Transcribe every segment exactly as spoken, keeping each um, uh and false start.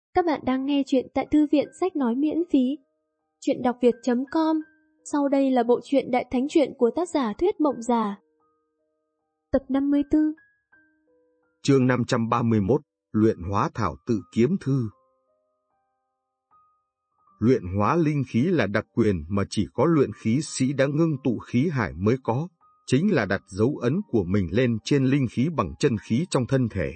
Các bạn đang nghe chuyện tại Thư viện Sách Nói miễn phí. Chuyện đọc việt chấm com. Sau đây là bộ truyện Đại Thánh Truyện của tác giả Thuyết Mộng Giả. Tập năm mươi tư. Chương năm trăm ba mươi mốt. Luyện hóa thảo tự kiếm thư. Luyện hóa linh khí là đặc quyền mà chỉ có luyện khí sĩ đã ngưng tụ khí hải mới có, chính là đặt dấu ấn của mình lên trên linh khí bằng chân khí trong thân thể.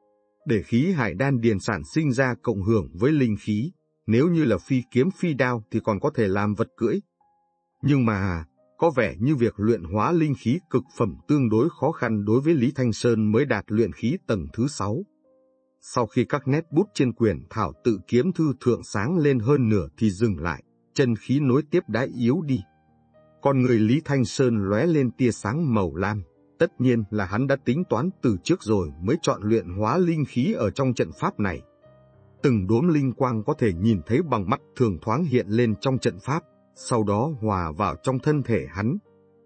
Để khí hải đan điền sản sinh ra cộng hưởng với linh khí, nếu như là phi kiếm phi đao thì còn có thể làm vật cưỡi. Nhưng mà, có vẻ như việc luyện hóa linh khí cực phẩm tương đối khó khăn đối với Lý Thanh Sơn mới đạt luyện khí tầng thứ sáu. Sau khi các nét bút trên quyển thảo tự kiếm thư thượng sáng lên hơn nửa thì dừng lại, chân khí nối tiếp đã yếu đi. Con người Lý Thanh Sơn lóe lên tia sáng màu lam, tất nhiên là hắn đã tính toán từ trước rồi mới chọn luyện hóa linh khí ở trong trận pháp này. Từng đốm linh quang có thể nhìn thấy bằng mắt thường thoáng hiện lên trong trận pháp, sau đó hòa vào trong thân thể hắn.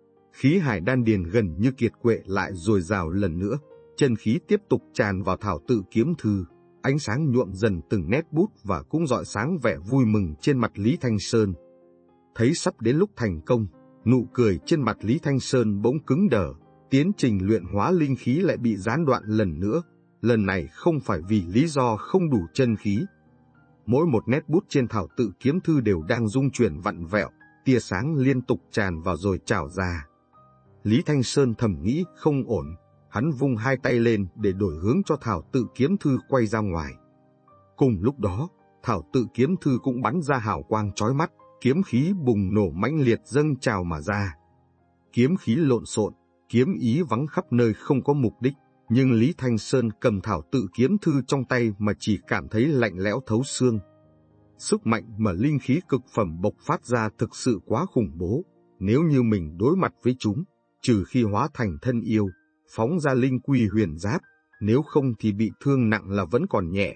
Khí hải đan điền gần như kiệt quệ lại dồi dào lần nữa, chân khí tiếp tục tràn vào thảo tự kiếm thư, ánh sáng nhuộm dần từng nét bút và cũng rọi sáng vẻ vui mừng trên mặt Lý Thanh Sơn. Thấy sắp đến lúc thành công, nụ cười trên mặt Lý Thanh Sơn bỗng cứng đờ, tiến trình luyện hóa linh khí lại bị gián đoạn lần nữa, lần này không phải vì lý do không đủ chân khí. Mỗi một nét bút trên thảo tự kiếm thư đều đang rung chuyển vặn vẹo, tia sáng liên tục tràn vào rồi trào ra. Lý Thanh Sơn thầm nghĩ không ổn, hắn vung hai tay lên để đổi hướng cho thảo tự kiếm thư quay ra ngoài. Cùng lúc đó, thảo tự kiếm thư cũng bắn ra hào quang chói mắt, kiếm khí bùng nổ mãnh liệt dâng trào mà ra. Kiếm khí lộn xộn, kiếm ý vắng khắp nơi không có mục đích, nhưng Lý Thanh Sơn cầm thảo tự kiếm thư trong tay mà chỉ cảm thấy lạnh lẽo thấu xương. Sức mạnh mà linh khí cực phẩm bộc phát ra thực sự quá khủng bố, nếu như mình đối mặt với chúng, trừ khi hóa thành thân yêu, phóng ra linh quy huyền giáp, nếu không thì bị thương nặng là vẫn còn nhẹ.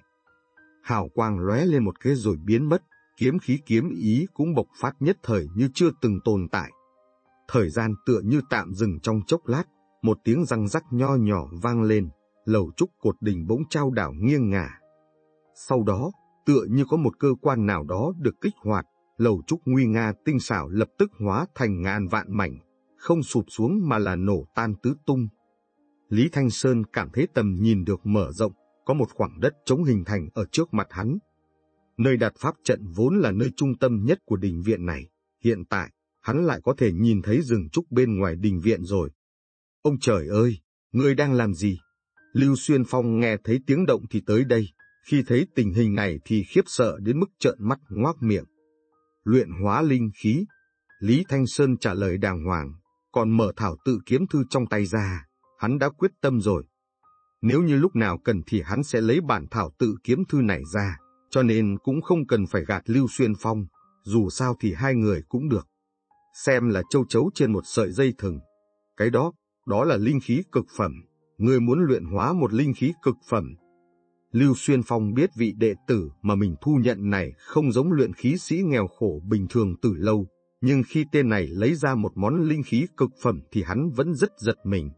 Hào quang lóe lên một cái rồi biến mất, kiếm khí kiếm ý cũng bộc phát nhất thời như chưa từng tồn tại. Thời gian tựa như tạm dừng trong chốc lát, một tiếng răng rắc nho nhỏ vang lên, lầu trúc cột đình bỗng chao đảo nghiêng ngả. Sau đó, tựa như có một cơ quan nào đó được kích hoạt, lầu trúc nguy nga tinh xảo lập tức hóa thành ngàn vạn mảnh, không sụp xuống mà là nổ tan tứ tung. Lý Thanh Sơn cảm thấy tầm nhìn được mở rộng, có một khoảng đất trống hình thành ở trước mặt hắn. Nơi đặt pháp trận vốn là nơi trung tâm nhất của đình viện này, hiện tại, hắn lại có thể nhìn thấy rừng trúc bên ngoài đình viện rồi. Ông trời ơi, ngươi đang làm gì? Lưu Xuyên Phong nghe thấy tiếng động thì tới đây, khi thấy tình hình này thì khiếp sợ đến mức trợn mắt ngoác miệng. Luyện hóa linh khí, Lý Thanh Sơn trả lời đàng hoàng, còn mở thảo tự kiếm thư trong tay ra, hắn đã quyết tâm rồi. Nếu như lúc nào cần thì hắn sẽ lấy bản thảo tự kiếm thư này ra, cho nên cũng không cần phải gạt Lưu Xuyên Phong, dù sao thì hai người cũng được. Xem là châu chấu trên một sợi dây thừng. Cái đó, đó là linh khí cực phẩm, ngươi muốn luyện hóa một linh khí cực phẩm. Lưu Xuyên Phong biết vị đệ tử mà mình thu nhận này không giống luyện khí sĩ nghèo khổ bình thường từ lâu, nhưng khi tên này lấy ra một món linh khí cực phẩm thì hắn vẫn rất giật mình.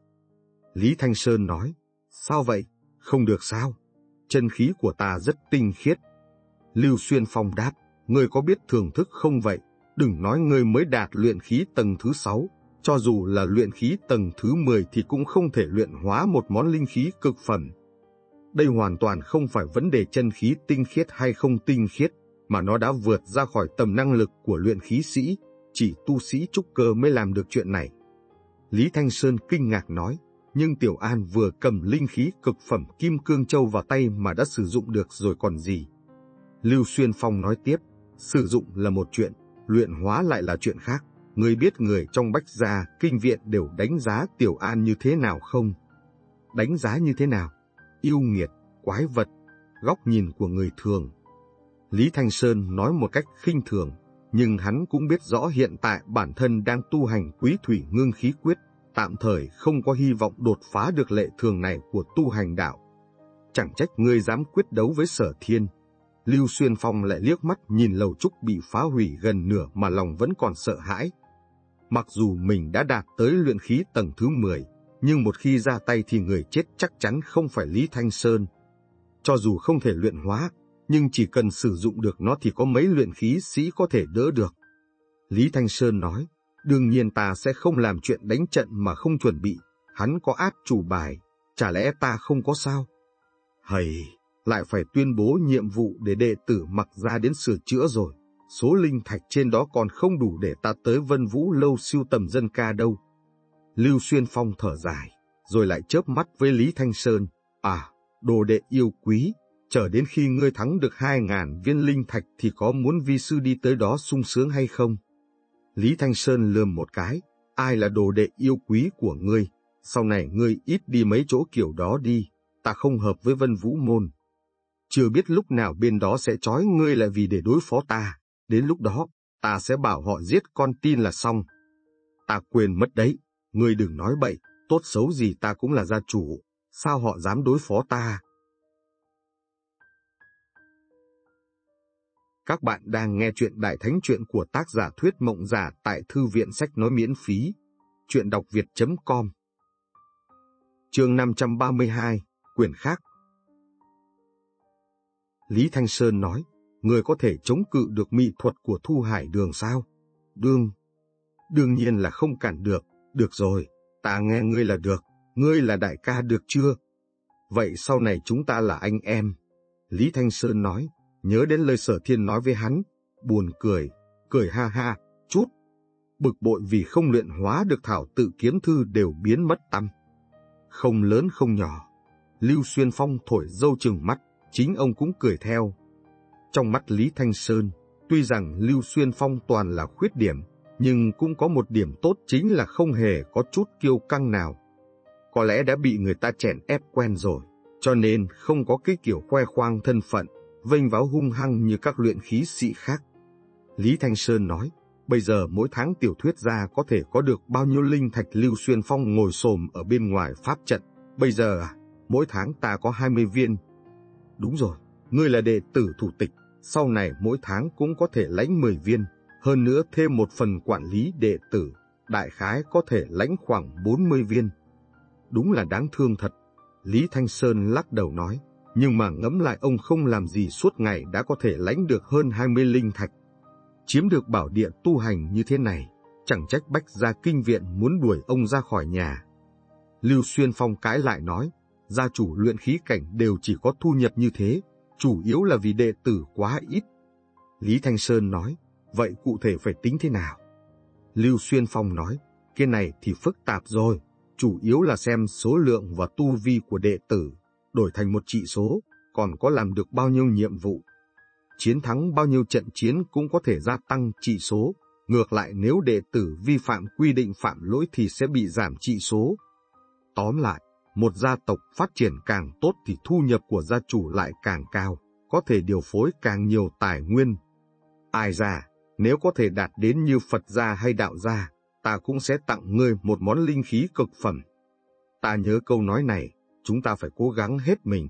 Lý Thanh Sơn nói, sao vậy, không được sao, chân khí của ta rất tinh khiết. Lưu Xuyên Phong đáp, ngươi có biết thưởng thức không vậy, đừng nói ngươi mới đạt luyện khí tầng thứ sáu, cho dù là luyện khí tầng thứ mười thì cũng không thể luyện hóa một món linh khí cực phẩm. Đây hoàn toàn không phải vấn đề chân khí tinh khiết hay không tinh khiết, mà nó đã vượt ra khỏi tầm năng lực của luyện khí sĩ, chỉ tu sĩ trúc cơ mới làm được chuyện này. Lý Thanh Sơn kinh ngạc nói, nhưng Tiểu An vừa cầm linh khí cực phẩm Kim Cương Châu vào tay mà đã sử dụng được rồi còn gì. Lưu Xuyên Phong nói tiếp, sử dụng là một chuyện, luyện hóa lại là chuyện khác. Ngươi biết người trong Bách Gia Kinh Viện đều đánh giá Tiểu An như thế nào không? Đánh giá như thế nào? Yêu nghiệt, quái vật, góc nhìn của người thường. Lý Thanh Sơn nói một cách khinh thường, nhưng hắn cũng biết rõ hiện tại bản thân đang tu hành Quý Thủy Ngưng Khí Quyết, tạm thời không có hy vọng đột phá được lệ thường này của tu hành đạo. Chẳng trách ngươi dám quyết đấu với Sở Thiên. Lưu Xuyên Phong lại liếc mắt nhìn lầu trúc bị phá hủy gần nửa mà lòng vẫn còn sợ hãi. Mặc dù mình đã đạt tới luyện khí tầng thứ mười, nhưng một khi ra tay thì người chết chắc chắn không phải Lý Thanh Sơn. Cho dù không thể luyện hóa, nhưng chỉ cần sử dụng được nó thì có mấy luyện khí sĩ có thể đỡ được. Lý Thanh Sơn nói, đương nhiên ta sẽ không làm chuyện đánh trận mà không chuẩn bị, hắn có át chủ bài, chả lẽ ta không có sao? Hầy, lại phải tuyên bố nhiệm vụ để đệ tử Mặc ra đến sửa chữa rồi, số linh thạch trên đó còn không đủ để ta tới Vân Vũ lâu sưu tầm dân ca đâu. Lưu Xuyên Phong thở dài, rồi lại chớp mắt với Lý Thanh Sơn, à, đồ đệ yêu quý, chờ đến khi ngươi thắng được hai ngàn viên linh thạch thì có muốn vi sư đi tới đó sung sướng hay không? Lý Thanh Sơn lườm một cái, ai là đồ đệ yêu quý của ngươi, sau này ngươi ít đi mấy chỗ kiểu đó đi, ta không hợp với Vân Vũ môn. Chưa biết lúc nào bên đó sẽ trói ngươi lại vì để đối phó ta, đến lúc đó, ta sẽ bảo họ giết con tin là xong. Ta quên mất đấy, ngươi đừng nói bậy, tốt xấu gì ta cũng là gia chủ, sao họ dám đối phó ta? Các bạn đang nghe truyện Đại Thánh Truyện của tác giả Thuyết Mộng Giả tại Thư viện Sách Nói miễn phí, truyện đọc việt chấm com. Chương năm trăm ba mươi hai, quyển khác. Lý Thanh Sơn nói, người có thể chống cự được mỹ thuật của Thu Hải Đường sao? Đương, đương nhiên là không cản được, được rồi, ta nghe ngươi là được, ngươi là đại ca được chưa? Vậy sau này chúng ta là anh em. Lý Thanh Sơn nói, nhớ đến lời Sở Thiên nói với hắn, buồn cười, cười ha ha, chút. Bực bội vì không luyện hóa được thảo tự kiếm thư đều biến mất tăm. Không lớn không nhỏ. Lưu Xuyên Phong thổi râu trừng mắt, chính ông cũng cười theo. Trong mắt Lý Thanh Sơn, tuy rằng Lưu Xuyên Phong toàn là khuyết điểm, nhưng cũng có một điểm tốt chính là không hề có chút kiêu căng nào. Có lẽ đã bị người ta chèn ép quen rồi, cho nên không có cái kiểu khoe khoang thân phận, vênh váo hung hăng như các luyện khí sĩ khác. Lý Thanh Sơn nói, bây giờ mỗi tháng Tiểu Thuyết gia có thể có được bao nhiêu linh thạch? Lưu Xuyên Phong ngồi xổm ở bên ngoài pháp trận, bây giờ à, mỗi tháng ta có hai mươi viên. Đúng rồi, ngươi là đệ tử thủ tịch, sau này mỗi tháng cũng có thể lãnh mười viên, hơn nữa thêm một phần quản lý đệ tử, đại khái có thể lãnh khoảng bốn mươi viên. Đúng là đáng thương thật. Lý Thanh Sơn lắc đầu nói, nhưng mà ngẫm lại ông không làm gì suốt ngày đã có thể lãnh được hơn hai mươi linh thạch. Chiếm được bảo địa tu hành như thế này, chẳng trách Bách Gia Kinh Viện muốn đuổi ông ra khỏi nhà. Lưu Xuyên Phong cãi lại nói, gia chủ luyện khí cảnh đều chỉ có thu nhập như thế, chủ yếu là vì đệ tử quá ít. Lý Thanh Sơn nói, vậy cụ thể phải tính thế nào? Lưu Xuyên Phong nói, cái này thì phức tạp rồi, chủ yếu là xem số lượng và tu vi của đệ tử, đổi thành một trị số, còn có làm được bao nhiêu nhiệm vụ. Chiến thắng bao nhiêu trận chiến cũng có thể gia tăng trị số, ngược lại nếu đệ tử vi phạm quy định phạm lỗi thì sẽ bị giảm trị số. Tóm lại, một gia tộc phát triển càng tốt thì thu nhập của gia chủ lại càng cao, có thể điều phối càng nhiều tài nguyên. Ai ra, nếu có thể đạt đến như Phật gia hay đạo gia, ta cũng sẽ tặng ngươi một món linh khí cực phẩm. Ta nhớ câu nói này, chúng ta phải cố gắng hết mình.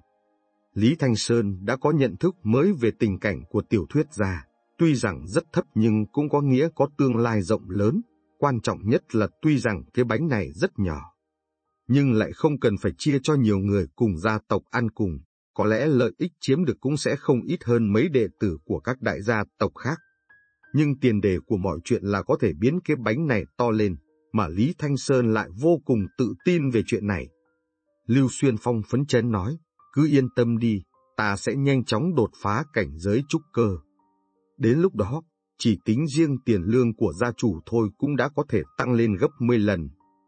Lý Thanh Sơn đã có nhận thức mới về tình cảnh của Tiểu Thuyết gia, tuy rằng rất thấp nhưng cũng có nghĩa có tương lai rộng lớn, quan trọng nhất là tuy rằng cái bánh này rất nhỏ, nhưng lại không cần phải chia cho nhiều người cùng gia tộc ăn cùng, có lẽ lợi ích chiếm được cũng sẽ không ít hơn mấy đệ tử của các đại gia tộc khác. Nhưng tiền đề của mọi chuyện là có thể biến cái bánh này to lên, mà Lý Thanh Sơn lại vô cùng tự tin về chuyện này. Lưu Xuyên Phong phấn chấn nói, cứ yên tâm đi, ta sẽ nhanh chóng đột phá cảnh giới trúc cơ. Đến lúc đó, chỉ tính riêng tiền lương của gia chủ thôi cũng đã có thể tăng lên gấp mười lần.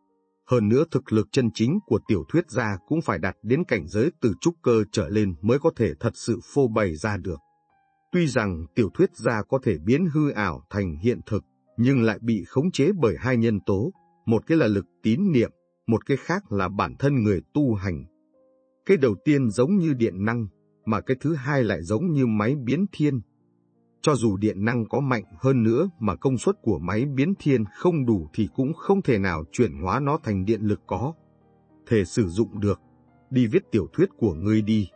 Hơn nữa thực lực chân chính của Tiểu Thuyết gia cũng phải đạt đến cảnh giới từ trúc cơ trở lên mới có thể thật sự phô bày ra được. Tuy rằng Tiểu Thuyết gia có thể biến hư ảo thành hiện thực, nhưng lại bị khống chế bởi hai nhân tố, một cái là lực tín niệm, một cái khác là bản thân người tu hành. Cái đầu tiên giống như điện năng, mà cái thứ hai lại giống như máy biến thiên. Cho dù điện năng có mạnh hơn nữa mà công suất của máy biến thiên không đủ thì cũng không thể nào chuyển hóa nó thành điện lực có thể sử dụng được. Đi viết tiểu thuyết của ngươi đi.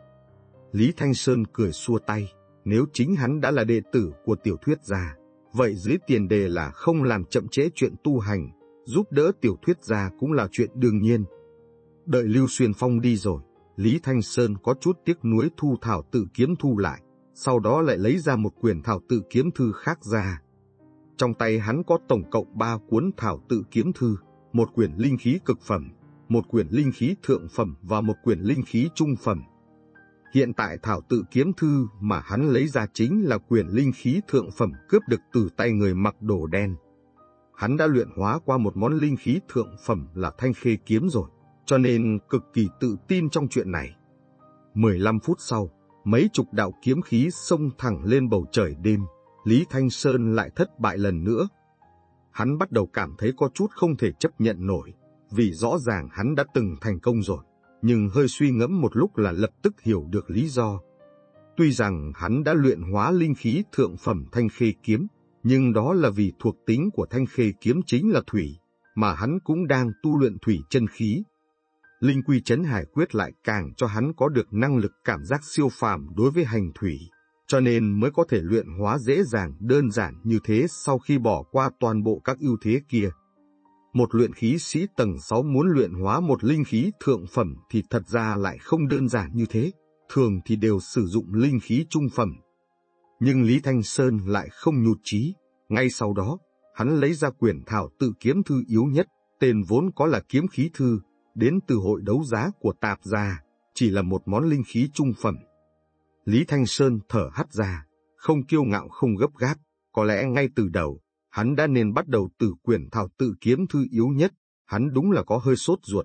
Lý Thanh Sơn cười xua tay, nếu chính hắn đã là đệ tử của Tiểu Thuyết gia, vậy dưới tiền đề là không làm chậm trễ chuyện tu hành, giúp đỡ Tiểu Thuyết gia cũng là chuyện đương nhiên. Đợi Lưu Xuyên Phong đi rồi, Lý Thanh Sơn có chút tiếc nuối thu thảo tự kiếm thu lại, sau đó lại lấy ra một quyển thảo tự kiếm thư khác ra. Trong tay hắn có tổng cộng ba cuốn thảo tự kiếm thư, một quyển linh khí cực phẩm, một quyển linh khí thượng phẩm và một quyển linh khí trung phẩm. Hiện tại thảo tự kiếm thư mà hắn lấy ra chính là quyển linh khí thượng phẩm cướp được từ tay người mặc đồ đen. Hắn đã luyện hóa qua một món linh khí thượng phẩm là thanh khê kiếm rồi, cho nên cực kỳ tự tin trong chuyện này. mười lăm phút sau, mấy chục đạo kiếm khí xông thẳng lên bầu trời đêm, Lý Thanh Sơn lại thất bại lần nữa. Hắn bắt đầu cảm thấy có chút không thể chấp nhận nổi, vì rõ ràng hắn đã từng thành công rồi, nhưng hơi suy ngẫm một lúc là lập tức hiểu được lý do. Tuy rằng hắn đã luyện hóa linh khí thượng phẩm thanh khê kiếm, nhưng đó là vì thuộc tính của thanh khê kiếm chính là thủy, mà hắn cũng đang tu luyện thủy chân khí. Linh quy chấn hải quyết lại càng cho hắn có được năng lực cảm giác siêu phàm đối với hành thủy, cho nên mới có thể luyện hóa dễ dàng đơn giản như thế sau khi bỏ qua toàn bộ các ưu thế kia. Một luyện khí sĩ tầng sáu muốn luyện hóa một linh khí thượng phẩm thì thật ra lại không đơn giản như thế, thường thì đều sử dụng linh khí trung phẩm. Nhưng Lý Thanh Sơn lại không nhụt chí, ngay sau đó, hắn lấy ra quyển thảo tự kiếm thư yếu nhất, tên vốn có là kiếm khí thư, đến từ hội đấu giá của tạp gia, chỉ là một món linh khí trung phẩm. Lý Thanh Sơn thở hắt ra, không kiêu ngạo không gấp gáp, có lẽ ngay từ đầu, hắn đã nên bắt đầu từ quyển thảo tự kiếm thư yếu nhất, hắn đúng là có hơi sốt ruột.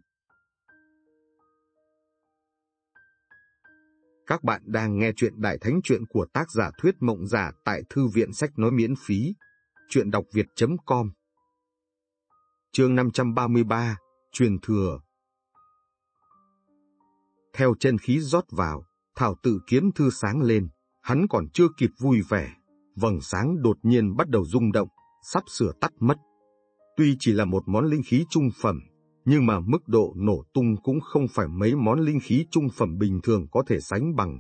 Các bạn đang nghe truyện Đại Thánh Truyện của tác giả Thuyết Mộng Giả tại Thư viện Sách Nói miễn phí, truyện đọc việt chấm com. Chương năm trăm ba mươi ba, Truyền thừa. Theo chân khí rót vào, thảo tự kiếm thư sáng lên, hắn còn chưa kịp vui vẻ, vầng sáng đột nhiên bắt đầu rung động, sắp sửa tắt mất. Tuy chỉ là một món linh khí trung phẩm, nhưng mà mức độ nổ tung cũng không phải mấy món linh khí trung phẩm bình thường có thể sánh bằng.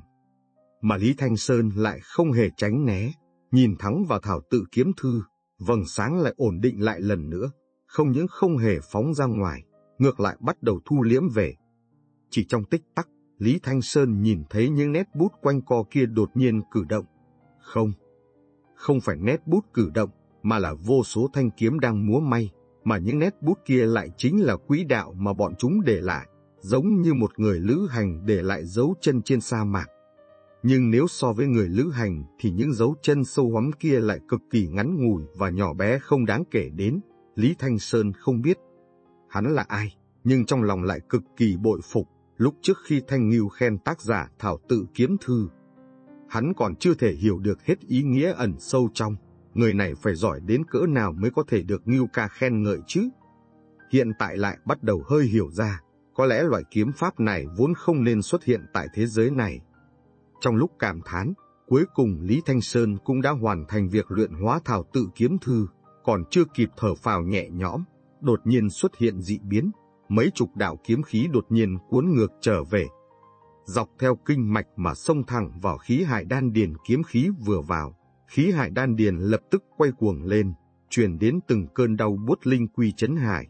Mà Lý Thanh Sơn lại không hề tránh né, nhìn thẳng vào thảo tự kiếm thư, vầng sáng lại ổn định lại lần nữa, không những không hề phóng ra ngoài, ngược lại bắt đầu thu liễm về. Chỉ trong tích tắc, Lý Thanh Sơn nhìn thấy những nét bút quanh co kia đột nhiên cử động. Không, không phải nét bút cử động, mà là vô số thanh kiếm đang múa may, mà những nét bút kia lại chính là quỹ đạo mà bọn chúng để lại, giống như một người lữ hành để lại dấu chân trên sa mạc. Nhưng nếu so với người lữ hành thì những dấu chân sâu hoắm kia lại cực kỳ ngắn ngủi và nhỏ bé không đáng kể đến. Lý Thanh Sơn không biết hắn là ai, nhưng trong lòng lại cực kỳ bội phục. Lúc trước khi Thanh Ngưu khen tác giả thảo tự kiếm thư, hắn còn chưa thể hiểu được hết ý nghĩa ẩn sâu trong, người này phải giỏi đến cỡ nào mới có thể được Ngưu ca khen ngợi chứ. Hiện tại lại bắt đầu hơi hiểu ra, có lẽ loại kiếm pháp này vốn không nên xuất hiện tại thế giới này. Trong lúc cảm thán, cuối cùng Lý Thanh Sơn cũng đã hoàn thành việc luyện hóa thảo tự kiếm thư, còn chưa kịp thở phào nhẹ nhõm, đột nhiên xuất hiện dị biến. Mấy chục đạo kiếm khí đột nhiên cuốn ngược trở về, dọc theo kinh mạch mà xông thẳng vào khí hải đan điền. Kiếm khí vừa vào, khí hải đan điền lập tức quay cuồng lên, truyền đến từng cơn đau buốt linh quy chấn hải.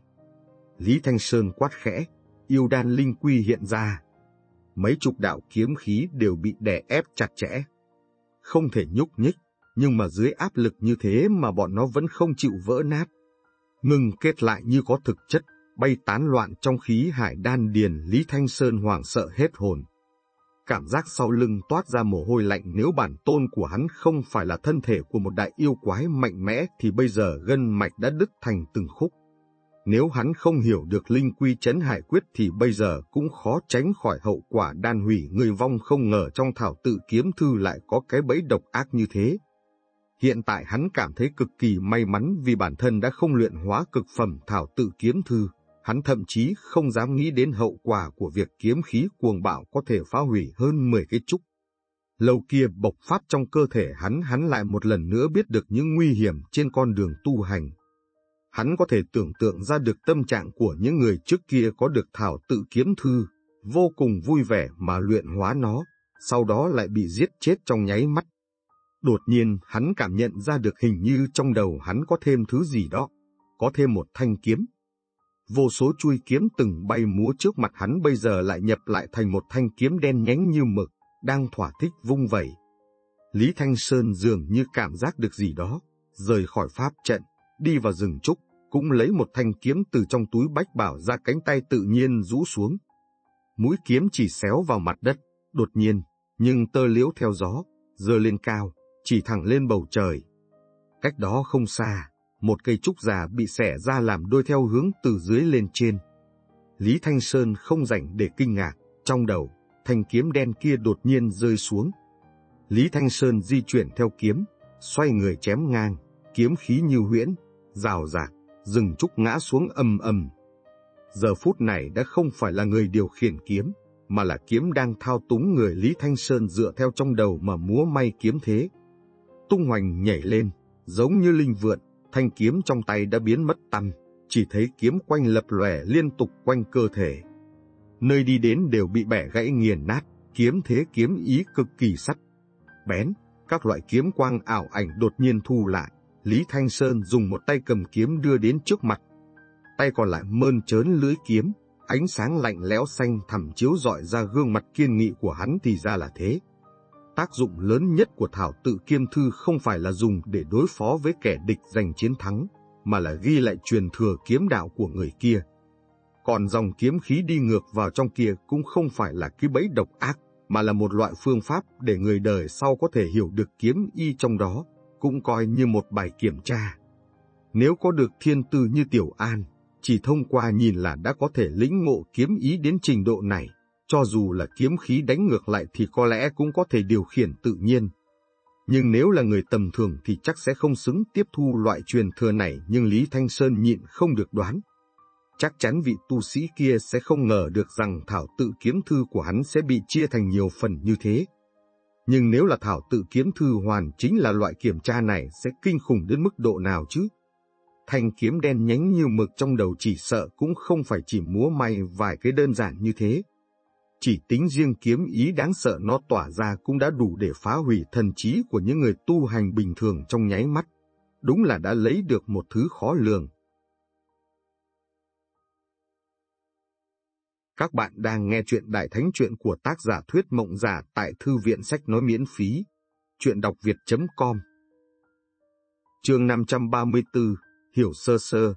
Lý Thanh Sơn quát khẽ, yêu đan linh quy hiện ra. Mấy chục đạo kiếm khí đều bị đè ép chặt chẽ, không thể nhúc nhích, nhưng mà dưới áp lực như thế mà bọn nó vẫn không chịu vỡ nát, ngừng kết lại như có thực chất, bay tán loạn trong khí hải đan điền. Lý Thanh Sơn hoảng sợ hết hồn. Cảm giác sau lưng toát ra mồ hôi lạnh, nếu bản tôn của hắn không phải là thân thể của một đại yêu quái mạnh mẽ thì bây giờ gân mạch đã đứt thành từng khúc. Nếu hắn không hiểu được linh quy chấn hải quyết thì bây giờ cũng khó tránh khỏi hậu quả đan hủy người vong. Không ngờ trong thảo tự kiếm thư lại có cái bẫy độc ác như thế. Hiện tại hắn cảm thấy cực kỳ may mắn vì bản thân đã không luyện hóa cực phẩm thảo tự kiếm thư. Hắn thậm chí không dám nghĩ đến hậu quả của việc kiếm khí cuồng bạo có thể phá hủy hơn mười cái trúc lâu kia bộc phát trong cơ thể hắn. Hắn lại một lần nữa biết được những nguy hiểm trên con đường tu hành. Hắn có thể tưởng tượng ra được tâm trạng của những người trước kia có được thảo tự kiếm thư, vô cùng vui vẻ mà luyện hóa nó, sau đó lại bị giết chết trong nháy mắt. Đột nhiên hắn cảm nhận ra được hình như trong đầu hắn có thêm thứ gì đó, có thêm một thanh kiếm. Vô số chuôi kiếm từng bay múa trước mặt hắn bây giờ lại nhập lại thành một thanh kiếm đen nhánh như mực, đang thỏa thích vung vẩy. Lý Thanh Sơn dường như cảm giác được gì đó, rời khỏi pháp trận, đi vào rừng trúc, cũng lấy một thanh kiếm từ trong túi bách bảo ra, cánh tay tự nhiên rũ xuống. Mũi kiếm chỉ xéo vào mặt đất, đột nhiên, nhưng tơ liễu theo gió, giơ lên cao, chỉ thẳng lên bầu trời. Cách đó không xa, một cây trúc già bị xẻ ra làm đôi theo hướng từ dưới lên trên. Lý Thanh Sơn không rảnh để kinh ngạc, trong đầu, thanh kiếm đen kia đột nhiên rơi xuống. Lý Thanh Sơn di chuyển theo kiếm, xoay người chém ngang, kiếm khí như huyễn, rào rạc, rừng trúc ngã xuống ầm ầm. Giờ phút này đã không phải là người điều khiển kiếm, mà là kiếm đang thao túng người Lý Thanh Sơn dựa theo trong đầu mà múa may kiếm thế. Tung hoành nhảy lên, giống như linh vượn, thanh kiếm trong tay đã biến mất tăm, chỉ thấy kiếm quanh lập lòe liên tục quanh cơ thể. Nơi đi đến đều bị bẻ gãy nghiền nát, kiếm thế kiếm ý cực kỳ sắc bén, các loại kiếm quang ảo ảnh đột nhiên thu lại. Lý Thanh Sơn dùng một tay cầm kiếm đưa đến trước mặt, tay còn lại mơn trớn lưỡi kiếm, ánh sáng lạnh lẽo xanh thẳm chiếu rọi ra gương mặt kiên nghị của hắn. Thì ra là thế. Tác dụng lớn nhất của thảo tự kiếm thư không phải là dùng để đối phó với kẻ địch giành chiến thắng, mà là ghi lại truyền thừa kiếm đạo của người kia. Còn dòng kiếm khí đi ngược vào trong kia cũng không phải là cái bẫy độc ác, mà là một loại phương pháp để người đời sau có thể hiểu được kiếm y trong đó, cũng coi như một bài kiểm tra. Nếu có được thiên tư như Tiểu An, chỉ thông qua nhìn là đã có thể lĩnh ngộ kiếm ý đến trình độ này, cho dù là kiếm khí đánh ngược lại thì có lẽ cũng có thể điều khiển tự nhiên. Nhưng nếu là người tầm thường thì chắc sẽ không xứng tiếp thu loại truyền thừa này, nhưng Lý Thanh Sơn nhịn không được đoán. Chắc chắn vị tu sĩ kia sẽ không ngờ được rằng thảo tự kiếm thư của hắn sẽ bị chia thành nhiều phần như thế. Nhưng nếu là thảo tự kiếm thư hoàn chính là loại kiểm tra này sẽ kinh khủng đến mức độ nào chứ? Thanh kiếm đen nhánh như mực trong đầu chỉ sợ cũng không phải chỉ múa may vài cái đơn giản như thế. Chỉ tính riêng kiếm ý đáng sợ nó tỏa ra cũng đã đủ để phá hủy thần trí của những người tu hành bình thường trong nháy mắt. Đúng là đã lấy được một thứ khó lường. Các bạn đang nghe truyện Đại Thánh Truyện của tác giả Thuyết Mộng Giả tại Thư viện Sách Nói miễn phí. Truyện đọc việt chấm com. Chương năm trăm ba mươi tư, hiểu sơ sơ.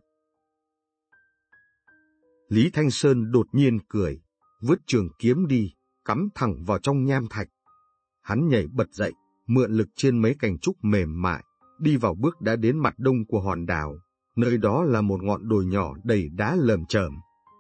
Lý Thanh Sơn đột nhiên cười, vứt trường kiếm đi, cắm thẳng vào trong nham thạch. Hắn nhảy bật dậy, mượn lực trên mấy cành trúc mềm mại, đi vào bước đã đến mặt đông của hòn đảo, nơi đó là một ngọn đồi nhỏ đầy đá lởm chởm.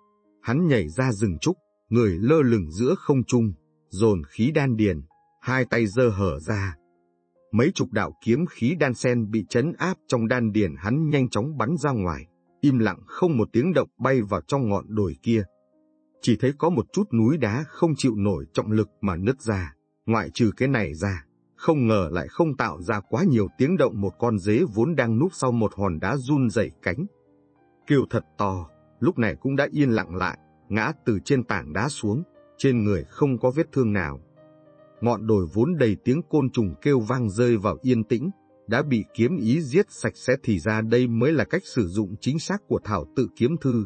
Hắn nhảy ra rừng trúc, người lơ lửng giữa không trung, dồn khí đan điền, hai tay giơ hở ra. Mấy chục đạo kiếm khí đan sen bị trấn áp trong đan điền hắn nhanh chóng bắn ra ngoài, im lặng không một tiếng động bay vào trong ngọn đồi kia. Chỉ thấy có một chút núi đá không chịu nổi trọng lực mà nứt ra, ngoại trừ cái này ra, không ngờ lại không tạo ra quá nhiều tiếng động. Một con dế vốn đang núp sau một hòn đá run rẩy cánh, kêu thật to, lúc này cũng đã yên lặng lại, ngã từ trên tảng đá xuống, trên người không có vết thương nào. Ngọn đồi vốn đầy tiếng côn trùng kêu vang rơi vào yên tĩnh, đã bị kiếm ý giết sạch sẽ. Thì ra đây mới là cách sử dụng chính xác của thảo tự kiếm thư.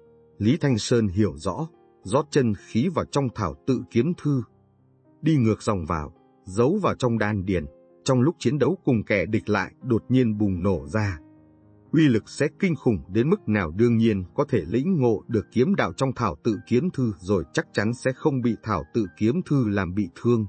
Lý Thanh Sơn hiểu rõ, rót chân khí vào trong thảo tự kiếm thư, đi ngược dòng vào, giấu vào trong đan điền. Trong lúc chiến đấu cùng kẻ địch lại đột nhiên bùng nổ ra, uy lực sẽ kinh khủng đến mức nào. Đương nhiên có thể lĩnh ngộ được kiếm đạo trong thảo tự kiếm thư rồi chắc chắn sẽ không bị thảo tự kiếm thư làm bị thương.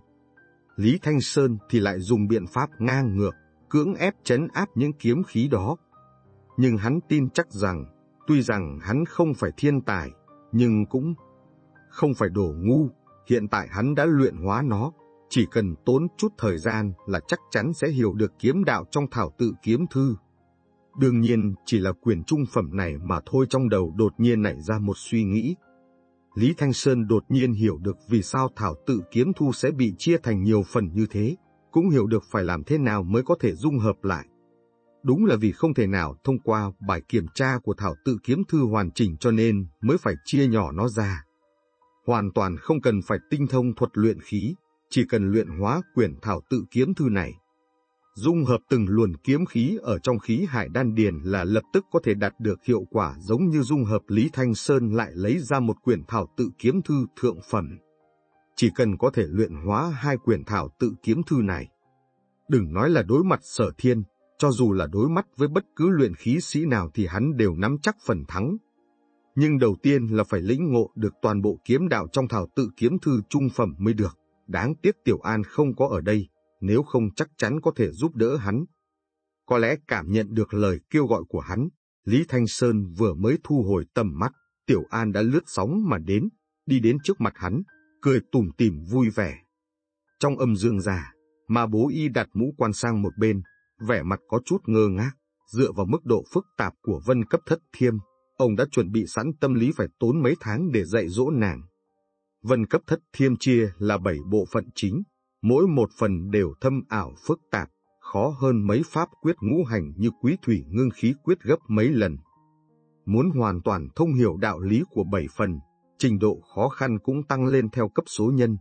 Lý Thanh Sơn thì lại dùng biện pháp ngang ngược, cưỡng ép trấn áp những kiếm khí đó. Nhưng hắn tin chắc rằng, tuy rằng hắn không phải thiên tài, nhưng cũng không phải đồ ngu. Hiện tại hắn đã luyện hóa nó, chỉ cần tốn chút thời gian là chắc chắn sẽ hiểu được kiếm đạo trong thảo tự kiếm thư. Đương nhiên chỉ là quyển trung phẩm này mà thôi. Trong đầu đột nhiên nảy ra một suy nghĩ. Lý Thanh Sơn đột nhiên hiểu được vì sao thảo tự kiếm thu sẽ bị chia thành nhiều phần như thế, cũng hiểu được phải làm thế nào mới có thể dung hợp lại. Đúng là vì không thể nào thông qua bài kiểm tra của thảo tự kiếm thư hoàn chỉnh cho nên mới phải chia nhỏ nó ra. Hoàn toàn không cần phải tinh thông thuật luyện khí, chỉ cần luyện hóa quyển thảo tự kiếm thư này, dung hợp từng luồn kiếm khí ở trong khí hải đan điền là lập tức có thể đạt được hiệu quả giống như dung hợp. Lý Thanh Sơn lại lấy ra một quyển thảo tự kiếm thư thượng phẩm. Chỉ cần có thể luyện hóa hai quyển thảo tự kiếm thư này, Đừng nói là đối mặt Sở Thiên, cho dù là đối mắt với bất cứ luyện khí sĩ nào thì hắn đều nắm chắc phần thắng. Nhưng đầu tiên là phải lĩnh ngộ được toàn bộ kiếm đạo trong thảo tự kiếm thư trung phẩm mới được. Đáng tiếc Tiểu An không có ở đây, nếu không chắc chắn có thể giúp đỡ hắn. Có lẽ cảm nhận được lời kêu gọi của hắn, Lý Thanh Sơn vừa mới thu hồi tầm mắt, Tiểu An đã lướt sóng mà đến, đi đến trước mặt hắn, cười tủm tỉm vui vẻ. Trong âm dương già, Ma Bố Y đặt mũ quan sang một bên, vẻ mặt có chút ngơ ngác, dựa vào mức độ phức tạp của vân cấp thất thiêm, ông đã chuẩn bị sẵn tâm lý phải tốn mấy tháng để dạy dỗ nàng. Vân cấp thất thiêm chia là bảy bộ phận chính, mỗi một phần đều thâm ảo phức tạp, khó hơn mấy pháp quyết ngũ hành như Quý Thủy Ngưng Khí quyết gấp mấy lần. Muốn hoàn toàn thông hiểu đạo lý của bảy phần, trình độ khó khăn cũng tăng lên theo cấp số nhân.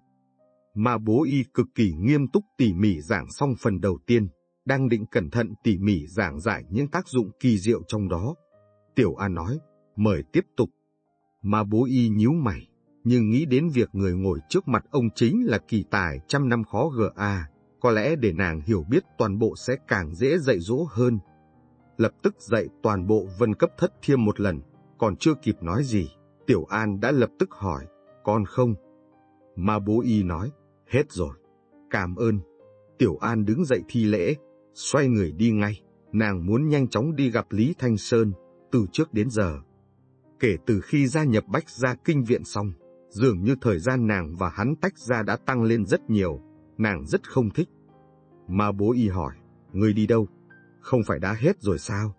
Ma Bố Y cực kỳ nghiêm túc tỉ mỉ giảng xong phần đầu tiên, đang định cẩn thận tỉ mỉ giảng giải những tác dụng kỳ diệu trong đó. Tiểu An nói, mời tiếp tục. Ma Bố Y nhíu mày, nhưng nghĩ đến việc người ngồi trước mặt ông chính là kỳ tài trăm năm khó gờ a, có lẽ để nàng hiểu biết toàn bộ sẽ càng dễ dạy dỗ hơn. Lập tức dạy toàn bộ vân cấp thất thiêm một lần, còn chưa kịp nói gì, Tiểu An đã lập tức hỏi, con không? Ma Bố Y nói, hết rồi, cảm ơn. Tiểu An đứng dậy thi lễ, xoay người đi ngay, nàng muốn nhanh chóng đi gặp Lý Thanh Sơn, từ trước đến giờ. Kể từ khi gia nhập Bách Gia Kinh Viện xong, dường như thời gian nàng và hắn tách ra đã tăng lên rất nhiều, nàng rất không thích. Ma Bố Y hỏi, ngươi đi đâu? Không phải đã hết rồi sao?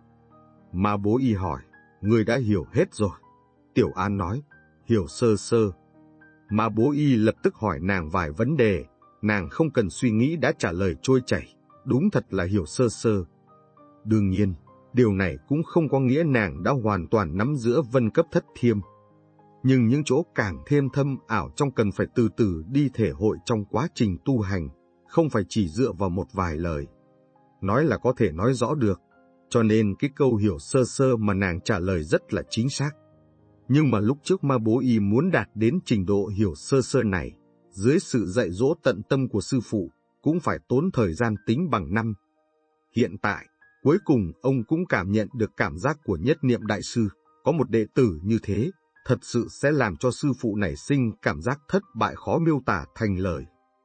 Ma Bố Y hỏi, ngươi đã hiểu hết rồi. Tiểu An nói, hiểu sơ sơ. Ma Bố Y lập tức hỏi nàng vài vấn đề, nàng không cần suy nghĩ đã trả lời trôi chảy, đúng thật là hiểu sơ sơ. Đương nhiên, điều này cũng không có nghĩa nàng đã hoàn toàn nắm giữ vân cấp thất thiêm. Nhưng những chỗ càng thêm thâm ảo trong cần phải từ từ đi thể hội trong quá trình tu hành, không phải chỉ dựa vào một vài lời. Nói là có thể nói rõ được, cho nên cái câu hiểu sơ sơ mà nàng trả lời rất là chính xác. Nhưng mà lúc trước Ma Bố Y muốn đạt đến trình độ hiểu sơ sơ này, dưới sự dạy dỗ tận tâm của sư phụ, cũng phải tốn thời gian tính bằng năm. Hiện tại, cuối cùng ông cũng cảm nhận được cảm giác của Nhất Niệm Đại Sư, có một đệ tử như thế, thật sự sẽ làm cho sư phụ nảy sinh cảm giác thất bại khó miêu tả thành lời.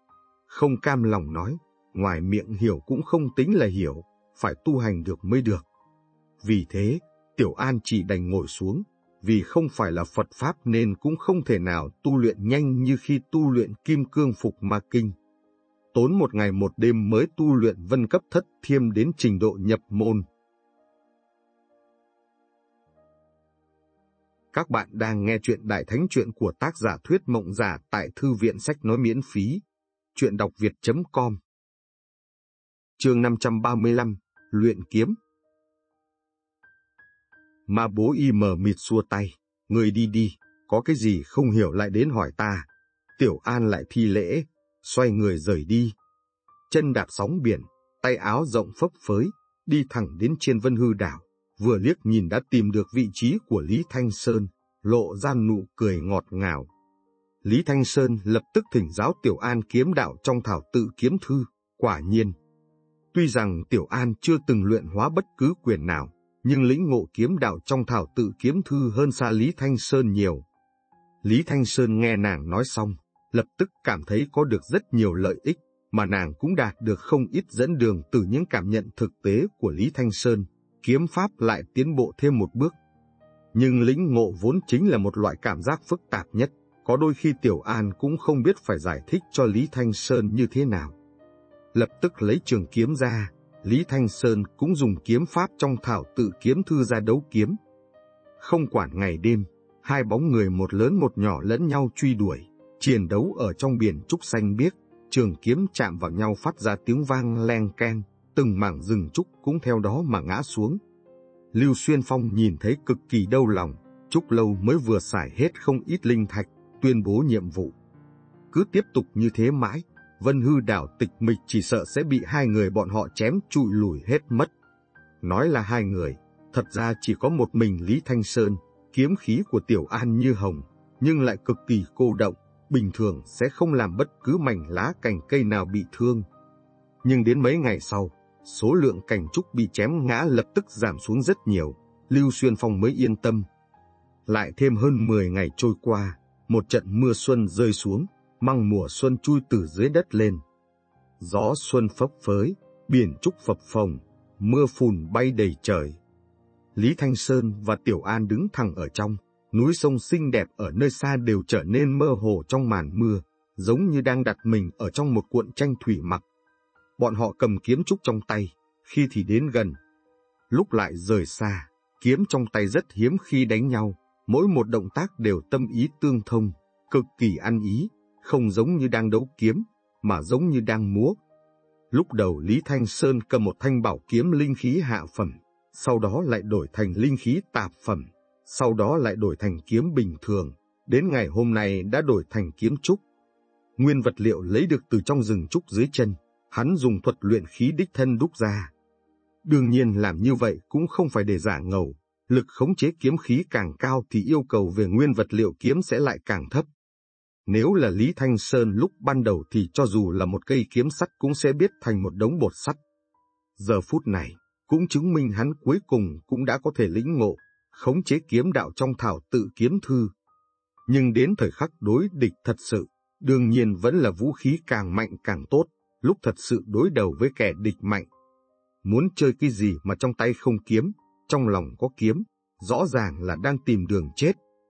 Không cam lòng nói, ngoài miệng hiểu cũng không tính là hiểu, phải tu hành được mới được. Vì thế, Tiểu An chỉ đành ngồi xuống, vì không phải là Phật Pháp nên cũng không thể nào tu luyện nhanh như khi tu luyện Kim Cương Phục Ma Kinh. Tốn một ngày một đêm mới tu luyện vân cấp thất thiêm đến trình độ nhập môn. Các bạn đang nghe chuyện Đại Thánh Chuyện của tác giả Thuyết Mộng Giả tại Thư viện Sách Nói miễn phí. Chuyện đọc việt chấm com. Chương năm trăm ba mươi lăm, Luyện Kiếm. Ma Bố Y mờ mịt xua tay, người đi đi, có cái gì không hiểu lại đến hỏi ta. Tiểu An lại thi lễ, xoay người rời đi. Chân đạp sóng biển, tay áo rộng phấp phới, đi thẳng đến trên Vân Hư Đảo, vừa liếc nhìn đã tìm được vị trí của Lý Thanh Sơn, lộ ra nụ cười ngọt ngào. Lý Thanh Sơn lập tức thỉnh giáo Tiểu An kiếm đạo trong thảo tự kiếm thư, quả nhiên. Tuy rằng Tiểu An chưa từng luyện hóa bất cứ quyền nào, nhưng lĩnh ngộ kiếm đạo trong thảo tự kiếm thư hơn xa Lý Thanh Sơn nhiều. Lý Thanh Sơn nghe nàng nói xong, lập tức cảm thấy có được rất nhiều lợi ích, mà nàng cũng đạt được không ít dẫn đường từ những cảm nhận thực tế của Lý Thanh Sơn, kiếm pháp lại tiến bộ thêm một bước. Nhưng lĩnh ngộ vốn chính là một loại cảm giác phức tạp nhất, có đôi khi Tiểu An cũng không biết phải giải thích cho Lý Thanh Sơn như thế nào. Lập tức lấy trường kiếm ra, Lý Thanh Sơn cũng dùng kiếm pháp trong thảo tự kiếm thư ra đấu kiếm. Không quản ngày đêm, hai bóng người một lớn một nhỏ lẫn nhau truy đuổi, chiến đấu ở trong biển trúc xanh biếc, trường kiếm chạm vào nhau phát ra tiếng vang leng keng, từng mảng rừng trúc cũng theo đó mà ngã xuống. Lưu Xuyên Phong nhìn thấy cực kỳ đau lòng, Trúc Lâu mới vừa xài hết không ít linh thạch, tuyên bố nhiệm vụ. Cứ tiếp tục như thế mãi, Vân Hư Đảo tịch mịch chỉ sợ sẽ bị hai người bọn họ chém trụi lùi hết mất. Nói là hai người, thật ra chỉ có một mình Lý Thanh Sơn, kiếm khí của Tiểu An như hồng, nhưng lại cực kỳ cô động, bình thường sẽ không làm bất cứ mảnh lá cành cây nào bị thương. Nhưng đến mấy ngày sau, số lượng cảnh trúc bị chém ngã lập tức giảm xuống rất nhiều, Lưu Xuyên Phong mới yên tâm. Lại thêm hơn mười ngày trôi qua, một trận mưa xuân rơi xuống, măng mùa xuân chui từ dưới đất lên. Gió xuân phấp phới, biển trúc phập phồng, mưa phùn bay đầy trời. Lý Thanh Sơn và Tiểu An đứng thẳng ở trong, núi sông xinh đẹp ở nơi xa đều trở nên mơ hồ trong màn mưa, giống như đang đặt mình ở trong một cuộn tranh thủy mặc. Bọn họ cầm kiếm trúc trong tay, khi thì đến gần, lúc lại rời xa, kiếm trong tay rất hiếm khi đánh nhau, mỗi một động tác đều tâm ý tương thông, cực kỳ ăn ý, không giống như đang đấu kiếm, mà giống như đang múa. Lúc đầu Lý Thanh Sơn cầm một thanh bảo kiếm linh khí hạ phẩm, sau đó lại đổi thành linh khí tạp phẩm, sau đó lại đổi thành kiếm bình thường, đến ngày hôm nay đã đổi thành kiếm trúc. Nguyên vật liệu lấy được từ trong rừng trúc dưới chân, hắn dùng thuật luyện khí đích thân đúc ra. Đương nhiên làm như vậy cũng không phải để giả ngầu, lực khống chế kiếm khí càng cao thì yêu cầu về nguyên vật liệu kiếm sẽ lại càng thấp. Nếu là Lý Thanh Sơn lúc ban đầu thì cho dù là một cây kiếm sắt cũng sẽ biết thành một đống bột sắt. Giờ phút này, cũng chứng minh hắn cuối cùng cũng đã có thể lĩnh ngộ, khống chế kiếm đạo trong thảo tự kiếm thư. Nhưng đến thời khắc đối địch thật sự, đương nhiên vẫn là vũ khí càng mạnh càng tốt, lúc thật sự đối đầu với kẻ địch mạnh. Muốn chơi cái gì mà trong tay không kiếm, trong lòng có kiếm, rõ ràng là đang tìm đường chết.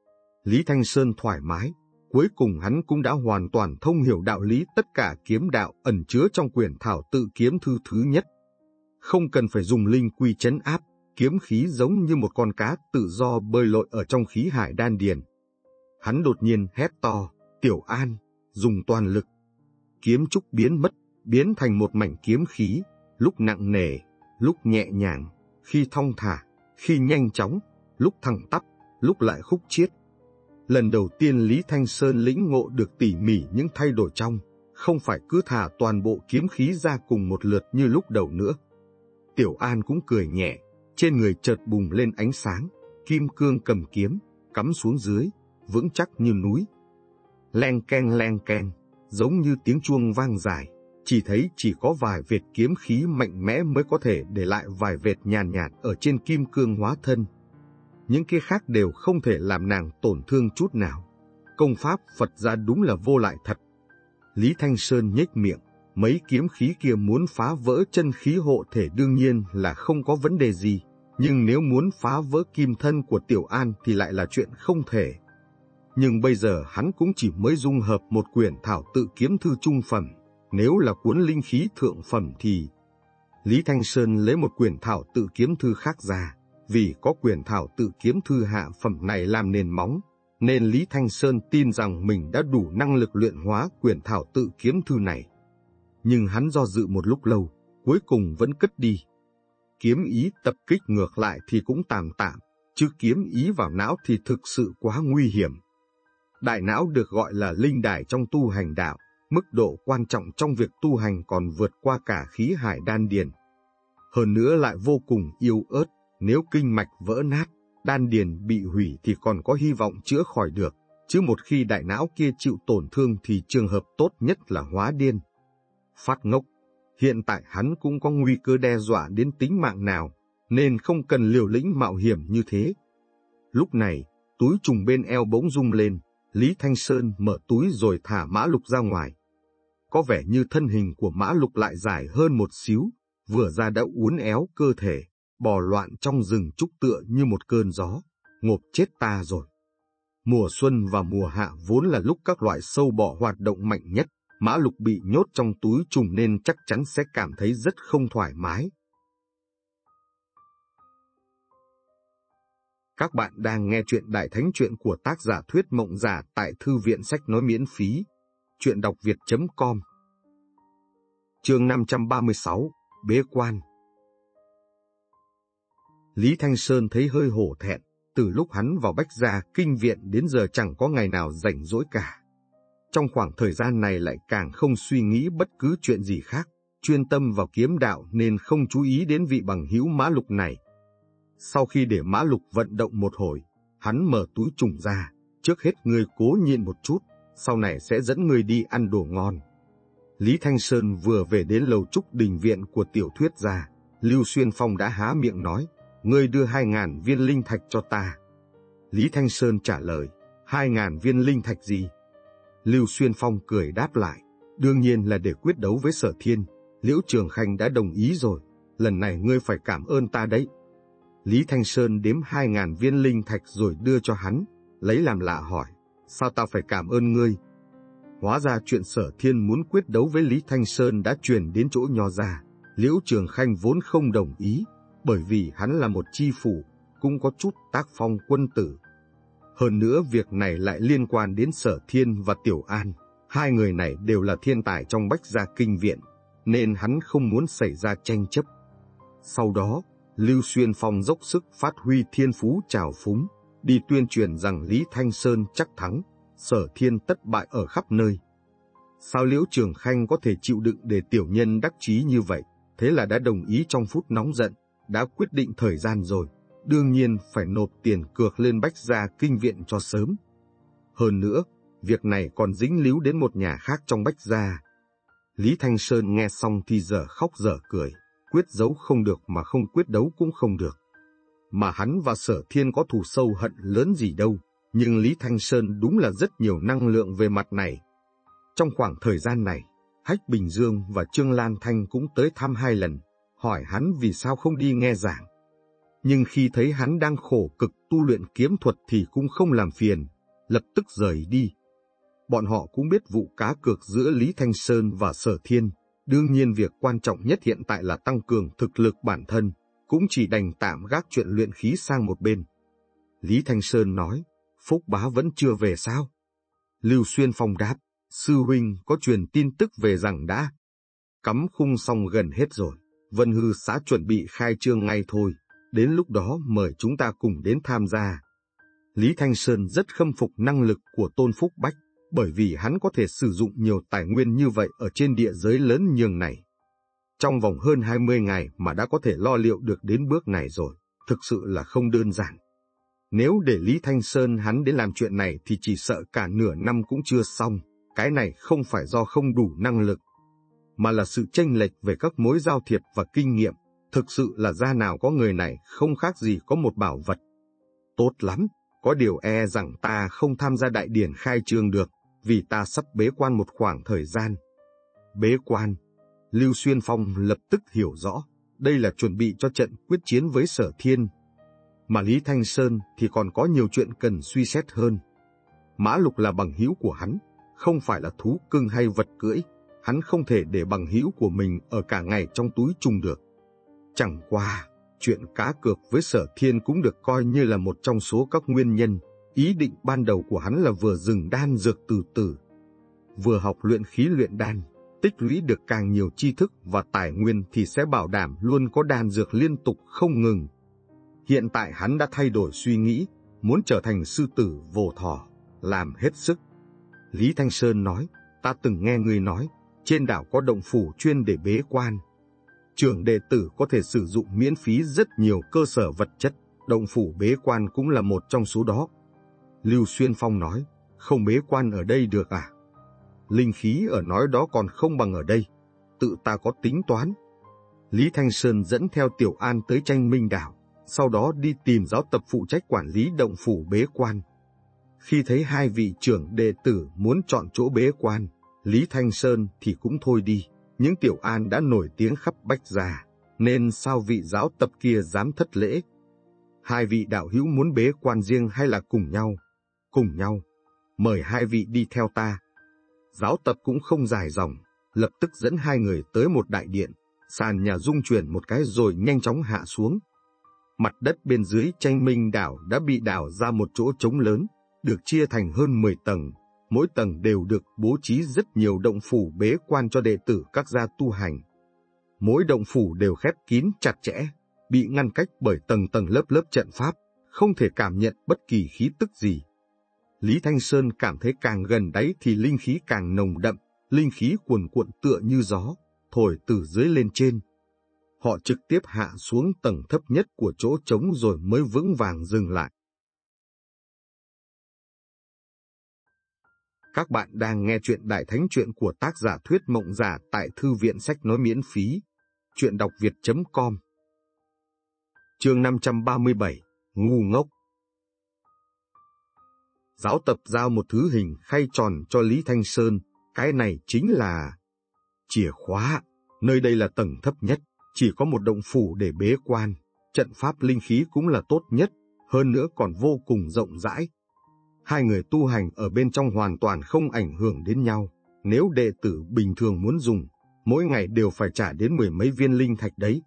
Lý Thanh Sơn thoải mái, cuối cùng hắn cũng đã hoàn toàn thông hiểu đạo lý tất cả kiếm đạo ẩn chứa trong quyển thảo tự kiếm thư thứ nhất. Không cần phải dùng linh quy trấn áp, kiếm khí giống như một con cá tự do bơi lội ở trong khí hải đan điền. Hắn đột nhiên hét to, Tiểu An, dùng toàn lực. Kiếm trúc biến mất, biến thành một mảnh kiếm khí, lúc nặng nề, lúc nhẹ nhàng, khi thong thả, khi nhanh chóng, lúc thẳng tắp, lúc lại khúc chiết. Lần đầu tiên Lý Thanh Sơn lĩnh ngộ được tỉ mỉ những thay đổi trong, không phải cứ thả toàn bộ kiếm khí ra cùng một lượt như lúc đầu nữa. Tiểu An cũng cười nhẹ, trên người chợt bùng lên ánh sáng, kim cương cầm kiếm, cắm xuống dưới, vững chắc như núi. Leng keng leng keng, giống như tiếng chuông vang dài, chỉ thấy chỉ có vài vệt kiếm khí mạnh mẽ mới có thể để lại vài vệt nhàn nhạt, nhạt ở trên kim cương hóa thân. Những cái khác đều không thể làm nàng tổn thương chút nào. Công pháp Phật gia đúng là vô lại thật. Lý Thanh Sơn nhếch miệng, mấy kiếm khí kia muốn phá vỡ chân khí hộ thể đương nhiên là không có vấn đề gì, nhưng nếu muốn phá vỡ kim thân của Tiểu An thì lại là chuyện không thể. Nhưng bây giờ hắn cũng chỉ mới dung hợp một quyển thảo tự kiếm thư trung phẩm, nếu là cuốn linh khí thượng phẩm thì... Lý Thanh Sơn lấy một quyển thảo tự kiếm thư khác ra, vì có quyển thảo tự kiếm thư hạ phẩm này làm nền móng, nên Lý Thanh Sơn tin rằng mình đã đủ năng lực luyện hóa quyển thảo tự kiếm thư này. Nhưng hắn do dự một lúc lâu, cuối cùng vẫn cất đi. Kiếm ý tập kích ngược lại thì cũng tạm tạm, chứ kiếm ý vào não thì thực sự quá nguy hiểm. Đại não được gọi là linh đài trong tu hành đạo, mức độ quan trọng trong việc tu hành còn vượt qua cả khí hải đan điền. Hơn nữa lại vô cùng yếu ớt, nếu kinh mạch vỡ nát, đan điền bị hủy thì còn có hy vọng chữa khỏi được, chứ một khi đại não kia chịu tổn thương thì trường hợp tốt nhất là hóa điên. Phát ngốc, hiện tại hắn cũng có nguy cơ đe dọa đến tính mạng nào, nên không cần liều lĩnh mạo hiểm như thế. Lúc này, túi trùng bên eo bỗng rung lên, Lý Thanh Sơn mở túi rồi thả Mã Lục ra ngoài. Có vẻ như thân hình của Mã Lục lại dài hơn một xíu, vừa ra đã uốn éo cơ thể, bò loạn trong rừng trúc tựa như một cơn gió, ngộp chết ta rồi. Mùa xuân và mùa hạ vốn là lúc các loại sâu bọ hoạt động mạnh nhất, Mã Lục bị nhốt trong túi trùng nên chắc chắn sẽ cảm thấy rất không thoải mái. Các bạn đang nghe chuyện Đại Thánh Chuyện của tác giả Thuyết Mộng Giả tại Thư viện Sách Nói miễn phí, chuyện đọc việt chấm com. Chương năm trăm ba mươi sáu, Bế quan. Lý Thanh Sơn thấy hơi hổ thẹn, từ lúc hắn vào Bách Gia Kinh Viện đến giờ chẳng có ngày nào rảnh rỗi cả. Trong khoảng thời gian này lại càng không suy nghĩ bất cứ chuyện gì khác, chuyên tâm vào kiếm đạo nên không chú ý đến vị bằng hữu Mã Lục này. Sau khi để Mã Lục vận động một hồi, hắn mở túi trùng ra, trước hết ngươi cố nhịn một chút, sau này sẽ dẫn ngươi đi ăn đồ ngon. Lý Thanh Sơn vừa về đến lầu trúc đình viện của Tiểu Thuyết gia, Lưu Xuyên Phong đã há miệng nói, ngươi đưa hai ngàn viên linh thạch cho ta. Lý Thanh Sơn trả lời, hai ngàn viên linh thạch gì? Lưu Xuyên Phong cười đáp lại, đương nhiên là để quyết đấu với Sở Thiên, Liễu Trường Khanh đã đồng ý rồi, lần này ngươi phải cảm ơn ta đấy. Lý Thanh Sơn đếm hai ngàn viên linh thạch rồi đưa cho hắn, lấy làm lạ hỏi, sao ta phải cảm ơn ngươi? Hóa ra chuyện Sở Thiên muốn quyết đấu với Lý Thanh Sơn đã truyền đến chỗ Nho gia. Liễu Trường Khanh vốn không đồng ý, bởi vì hắn là một chi phủ, cũng có chút tác phong quân tử. Hơn nữa việc này lại liên quan đến Sở Thiên và Tiểu An, hai người này đều là thiên tài trong Bách Gia Kinh Viện, nên hắn không muốn xảy ra tranh chấp. Sau đó, Lưu Xuyên Phong dốc sức phát huy thiên phú trào phúng, đi tuyên truyền rằng Lý Thanh Sơn chắc thắng, Sở Thiên tất bại ở khắp nơi. Sao Liễu Trường Khanh có thể chịu đựng để tiểu nhân đắc chí như vậy, thế là đã đồng ý trong phút nóng giận, đã quyết định thời gian rồi, đương nhiên phải nộp tiền cược lên Bách Gia Kinh Viện cho sớm. Hơn nữa, việc này còn dính líu đến một nhà khác trong Bách Gia. Lý Thanh Sơn nghe xong thì dở khóc dở cười, quyết giấu không được mà không quyết đấu cũng không được. Mà hắn và Sở Thiên có thù sâu hận lớn gì đâu, nhưng Lý Thanh Sơn đúng là rất nhiều năng lượng về mặt này. Trong khoảng thời gian này, Hách Bình Dương và Trương Lan Thanh cũng tới thăm hai lần, hỏi hắn vì sao không đi nghe giảng. Nhưng khi thấy hắn đang khổ cực tu luyện kiếm thuật thì cũng không làm phiền, lập tức rời đi. Bọn họ cũng biết vụ cá cược giữa Lý Thanh Sơn và Sở Thiên, đương nhiên việc quan trọng nhất hiện tại là tăng cường thực lực bản thân, cũng chỉ đành tạm gác chuyện luyện khí sang một bên. Lý Thanh Sơn nói, Phúc Bá vẫn chưa về sao? Lưu Xuyên Phong đáp, sư huynh có truyền tin tức về rằng đã cắm khung xong gần hết rồi, Vân Hư xã chuẩn bị khai trương ngay thôi, đến lúc đó mời chúng ta cùng đến tham gia. Lý Thanh Sơn rất khâm phục năng lực của Tôn Phúc Bách, bởi vì hắn có thể sử dụng nhiều tài nguyên như vậy ở trên địa giới lớn nhường này. Trong vòng hơn hai mươi ngày mà đã có thể lo liệu được đến bước này rồi, thực sự là không đơn giản. Nếu để Lý Thanh Sơn hắn đến làm chuyện này thì chỉ sợ cả nửa năm cũng chưa xong, cái này không phải do không đủ năng lực, mà là sự chênh lệch về các mối giao thiệp và kinh nghiệm, thực sự là ra nào có người này không khác gì có một bảo vật. Tốt lắm, có điều e rằng ta không tham gia đại điển khai trương được, vì ta sắp bế quan một khoảng thời gian. Bế quan? Lưu Xuyên Phong lập tức hiểu rõ, đây là chuẩn bị cho trận quyết chiến với Sở Thiên. Mà Lý Thanh Sơn thì còn có nhiều chuyện cần suy xét hơn. Mã Lục là bằng hữu của hắn, không phải là thú cưng hay vật cưỡi, hắn không thể để bằng hữu của mình ở cả ngày trong túi chung được. Chẳng qua, chuyện cá cược với Sở Thiên cũng được coi như là một trong số các nguyên nhân. Ý định ban đầu của hắn là vừa dừng đan dược từ từ, vừa học luyện khí luyện đan, tích lũy được càng nhiều tri thức và tài nguyên thì sẽ bảo đảm luôn có đan dược liên tục không ngừng. Hiện tại hắn đã thay đổi suy nghĩ, muốn trở thành sư tử vô thỏ, làm hết sức. Lý Thanh Sơn nói, ta từng nghe người nói, trên đảo có động phủ chuyên để bế quan. Trưởng đệ tử có thể sử dụng miễn phí rất nhiều cơ sở vật chất, động phủ bế quan cũng là một trong số đó. Lưu Xuyên Phong nói, không bế quan ở đây được à? Linh khí ở nói đó còn không bằng ở đây, tự ta có tính toán. Lý Thanh Sơn dẫn theo Tiểu An tới Tranh Minh đảo, sau đó đi tìm giáo tập phụ trách quản lý động phủ bế quan. Khi thấy hai vị trưởng đệ tử muốn chọn chỗ bế quan, Lý Thanh Sơn thì cũng thôi đi, những Tiểu An đã nổi tiếng khắp Bách Gia, nên sao vị giáo tập kia dám thất lễ? Hai vị đạo hữu muốn bế quan riêng hay là cùng nhau? Cùng nhau, mời hai vị đi theo ta. Giáo tập cũng không dài dòng, lập tức dẫn hai người tới một đại điện, sàn nhà rung chuyển một cái rồi nhanh chóng hạ xuống. Mặt đất bên dưới Tranh Minh đảo đã bị đào ra một chỗ trống lớn, được chia thành hơn mười tầng, mỗi tầng đều được bố trí rất nhiều động phủ bế quan cho đệ tử các gia tu hành. Mỗi động phủ đều khép kín chặt chẽ, bị ngăn cách bởi tầng tầng lớp lớp trận pháp, không thể cảm nhận bất kỳ khí tức gì. Lý Thanh Sơn cảm thấy càng gần đáy thì linh khí càng nồng đậm, linh khí cuồn cuộn tựa như gió, thổi từ dưới lên trên. Họ trực tiếp hạ xuống tầng thấp nhất của chỗ trống rồi mới vững vàng dừng lại. Các bạn đang nghe chuyện Đại Thánh Chuyện của tác giả Thuyết Mộng Giả tại Thư viện Sách Nói miễn phí. Chuyện đọc việt chấm com. Chương năm trăm ba mươi bảy, Ngu ngốc. Giáo tập giao một thứ hình khay tròn cho Lý Thanh Sơn, cái này chính là chìa khóa. Nơi đây là tầng thấp nhất, chỉ có một động phủ để bế quan, trận pháp linh khí cũng là tốt nhất, hơn nữa còn vô cùng rộng rãi. Hai người tu hành ở bên trong hoàn toàn không ảnh hưởng đến nhau, nếu đệ tử bình thường muốn dùng, mỗi ngày đều phải trả đến mười mấy viên linh thạch đấy.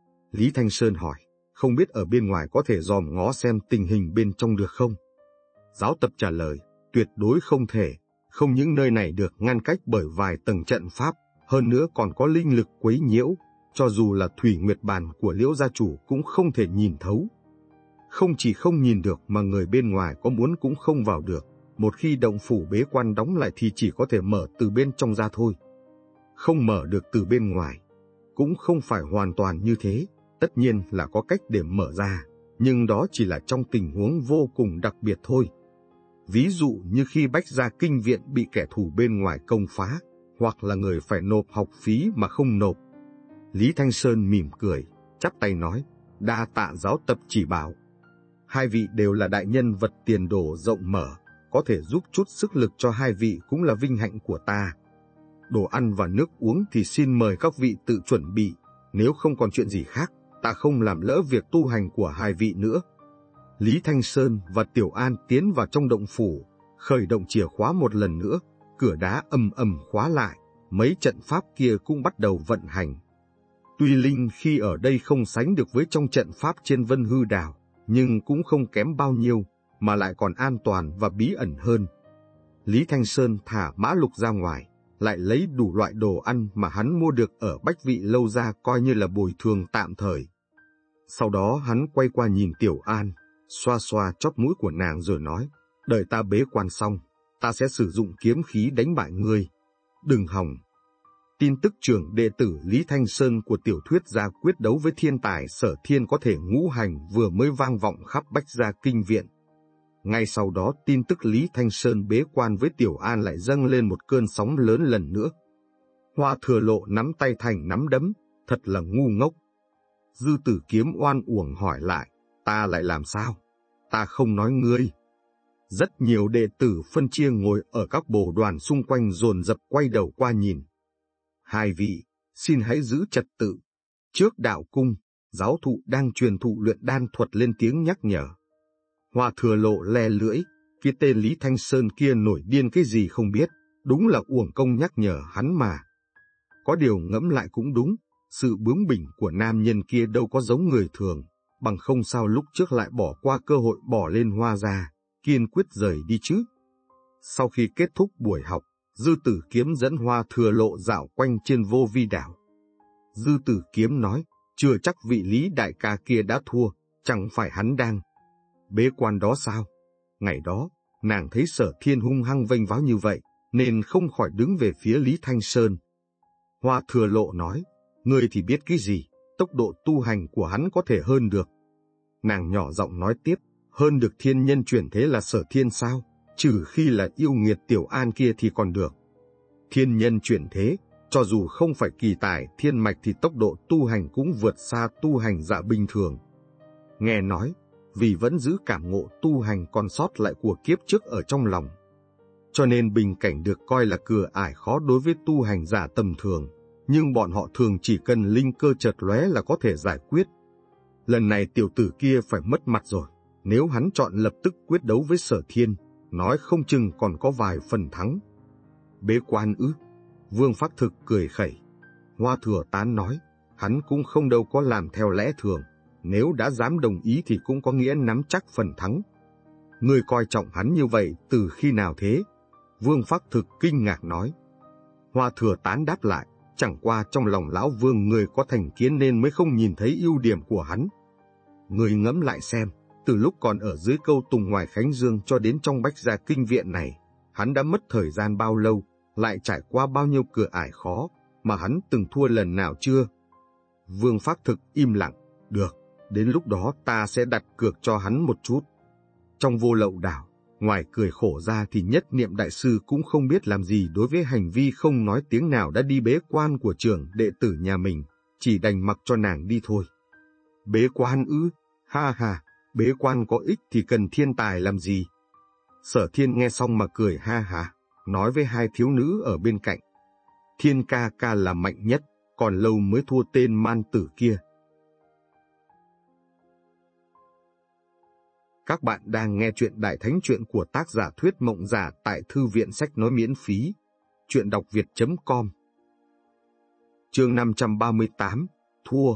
Lý Thanh Sơn hỏi, không biết ở bên ngoài có thể dòm ngó xem tình hình bên trong được không? Giáo tập trả lời, tuyệt đối không thể, không những nơi này được ngăn cách bởi vài tầng trận pháp, hơn nữa còn có linh lực quấy nhiễu, cho dù là thủy nguyệt bàn của Liễu gia chủ cũng không thể nhìn thấu. Không chỉ không nhìn được mà người bên ngoài có muốn cũng không vào được, một khi động phủ bế quan đóng lại thì chỉ có thể mở từ bên trong ra thôi. Không mở được từ bên ngoài, cũng không phải hoàn toàn như thế, tất nhiên là có cách để mở ra, nhưng đó chỉ là trong tình huống vô cùng đặc biệt thôi. Ví dụ như khi Bách Gia Kinh Viện bị kẻ thù bên ngoài công phá, hoặc là người phải nộp học phí mà không nộp. Lý Thanh Sơn mỉm cười, chắp tay nói, đa tạ giáo tập chỉ bảo. Hai vị đều là đại nhân vật tiền đồ rộng mở, có thể giúp chút sức lực cho hai vị cũng là vinh hạnh của ta. Đồ ăn và nước uống thì xin mời các vị tự chuẩn bị, nếu không còn chuyện gì khác, ta không làm lỡ việc tu hành của hai vị nữa. Lý Thanh Sơn và Tiểu An tiến vào trong động phủ, khởi động chìa khóa một lần nữa, cửa đá ầm ầm khóa lại, mấy trận pháp kia cũng bắt đầu vận hành. Tuy linh khi ở đây không sánh được với trong trận pháp trên Vân Hư Đảo, nhưng cũng không kém bao nhiêu, mà lại còn an toàn và bí ẩn hơn. Lý Thanh Sơn thả Mã Lục ra ngoài, lại lấy đủ loại đồ ăn mà hắn mua được ở Bách Vị Lâu ra coi như là bồi thường tạm thời. Sau đó hắn quay qua nhìn Tiểu An, xoa xoa chóp mũi của nàng rồi nói, đợi ta bế quan xong, ta sẽ sử dụng kiếm khí đánh bại ngươi. Đừng hòng. Tin tức trưởng đệ tử Lý Thanh Sơn của tiểu thuyết gia quyết đấu với thiên tài Sở Thiên có thể ngũ hành vừa mới vang vọng khắp Bách Gia Kinh Viện. Ngay sau đó tin tức Lý Thanh Sơn bế quan với Tiểu An lại dâng lên một cơn sóng lớn lần nữa. Hoa Thừa Lộ nắm tay thành nắm đấm, thật là ngu ngốc. Dư Tử Kiếm oan uổng hỏi lại, ta lại làm sao? Ta không nói ngươi. Rất nhiều đệ tử phân chia ngồi ở các bồ đoàn xung quanh dồn dập quay đầu qua nhìn. Hai vị, xin hãy giữ trật tự. Trước đạo cung, giáo thụ đang truyền thụ luyện đan thuật lên tiếng nhắc nhở. Hoa Thừa Lộ le lưỡi, cái tên Lý Thanh Sơn kia nổi điên cái gì không biết, đúng là uổng công nhắc nhở hắn mà. Có điều ngẫm lại cũng đúng, sự bướng bỉnh của nam nhân kia đâu có giống người thường, bằng không sao lúc trước lại bỏ qua cơ hội bỏ lên Hoa gia, kiên quyết rời đi chứ. Sau khi kết thúc buổi học, Dư Tử Kiếm dẫn Hoa Thừa Lộ dạo quanh trên Vô Vi đảo. Dư Tử Kiếm nói, chưa chắc vị Lý đại ca kia đã thua, chẳng phải hắn đang bế quan đó sao? Ngày đó, nàng thấy Sở Thiên hung hăng vênh váo như vậy, nên không khỏi đứng về phía Lý Thanh Sơn. Hoa Thừa Lộ nói, ngươi thì biết cái gì, tốc độ tu hành của hắn có thể hơn được. Nàng nhỏ giọng nói tiếp, hơn được thiên nhân chuyển thế là Sở Thiên sao? Trừ khi là yêu nghiệt Tiểu An kia thì còn được. Thiên nhân chuyển thế, cho dù không phải kỳ tài thiên mạch thì tốc độ tu hành cũng vượt xa tu hành giả bình thường. Nghe nói, vì vẫn giữ cảm ngộ tu hành còn sót lại của kiếp trước ở trong lòng, cho nên bình cảnh được coi là cửa ải khó đối với tu hành giả tầm thường, nhưng bọn họ thường chỉ cần linh cơ chợt lóe là có thể giải quyết. Lần này tiểu tử kia phải mất mặt rồi, nếu hắn chọn lập tức quyết đấu với Sở Thiên, nói không chừng còn có vài phần thắng. Bế quan ư? Vương Phác Thực cười khẩy. Hoa Thừa Tán nói, hắn cũng không đâu có làm theo lẽ thường, nếu đã dám đồng ý thì cũng có nghĩa nắm chắc phần thắng. Ngươi coi trọng hắn như vậy từ khi nào thế? Vương Phác Thực kinh ngạc nói. Hoa Thừa Tán đáp lại, chẳng qua trong lòng lão Vương người có thành kiến nên mới không nhìn thấy ưu điểm của hắn. Ngươi ngẫm lại xem, từ lúc còn ở dưới câu tùng ngoài Khánh Dương cho đến trong Bách Gia Kinh Viện này, hắn đã mất thời gian bao lâu, lại trải qua bao nhiêu cửa ải khó, mà hắn từng thua lần nào chưa? Vương Phác Thực im lặng, được, đến lúc đó ta sẽ đặt cược cho hắn một chút. Trong Vô Lậu đảo, Ngoài cười khổ ra thì Nhất Niệm đại sư cũng không biết làm gì đối với hành vi không nói tiếng nào đã đi bế quan của trưởng đệ tử nhà mình, chỉ đành mặc cho nàng đi thôi. Bế quan ư? Ha ha, bế quan có ích thì cần thiên tài làm gì? Sở Thiên nghe xong mà cười ha ha, nói với hai thiếu nữ ở bên cạnh. Thiên ca ca là mạnh nhất, còn lâu mới thua tên man tử kia. Các bạn đang nghe chuyện Đại Thánh Chuyện của tác giả Thuyết Mộng Giả tại Thư viện Sách Nói miễn phí. Chuyện đọc việt chấm com. Chương năm trăm ba mươi tám, Thua.